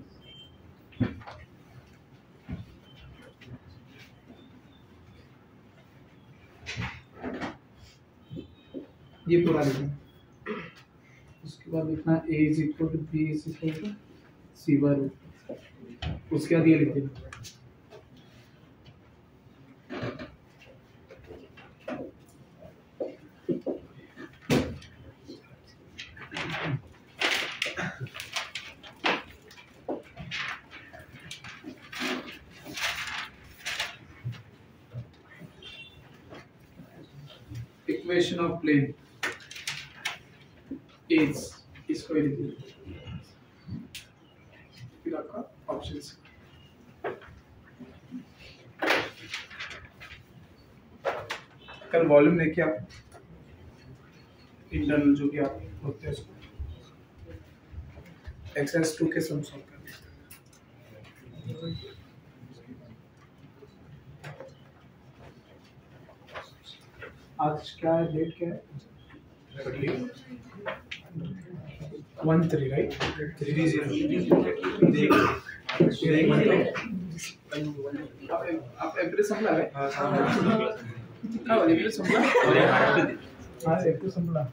ये पूरा लिखना उसके बाद लिखना a is equal to b is equal to c बार उसके बाद ये लिख देना इक्वेशन ऑफ प्लेन इज इसको लिखिए फिर आपका ऑप्शंस कल वॉल्यूम लेके आप इंटरनल जो कि आप होते हैं उसको एक्सरसाइज 2 के सम सॉल्व करना। आज क्या है, डेट क्या है? 13 राइट? 30 आप एप्रिल संपला काय? काय वाले एप्रिल संपला? हां एप्रिल संपला।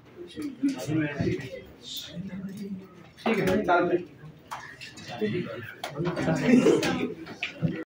ठीक आहे चालतंय।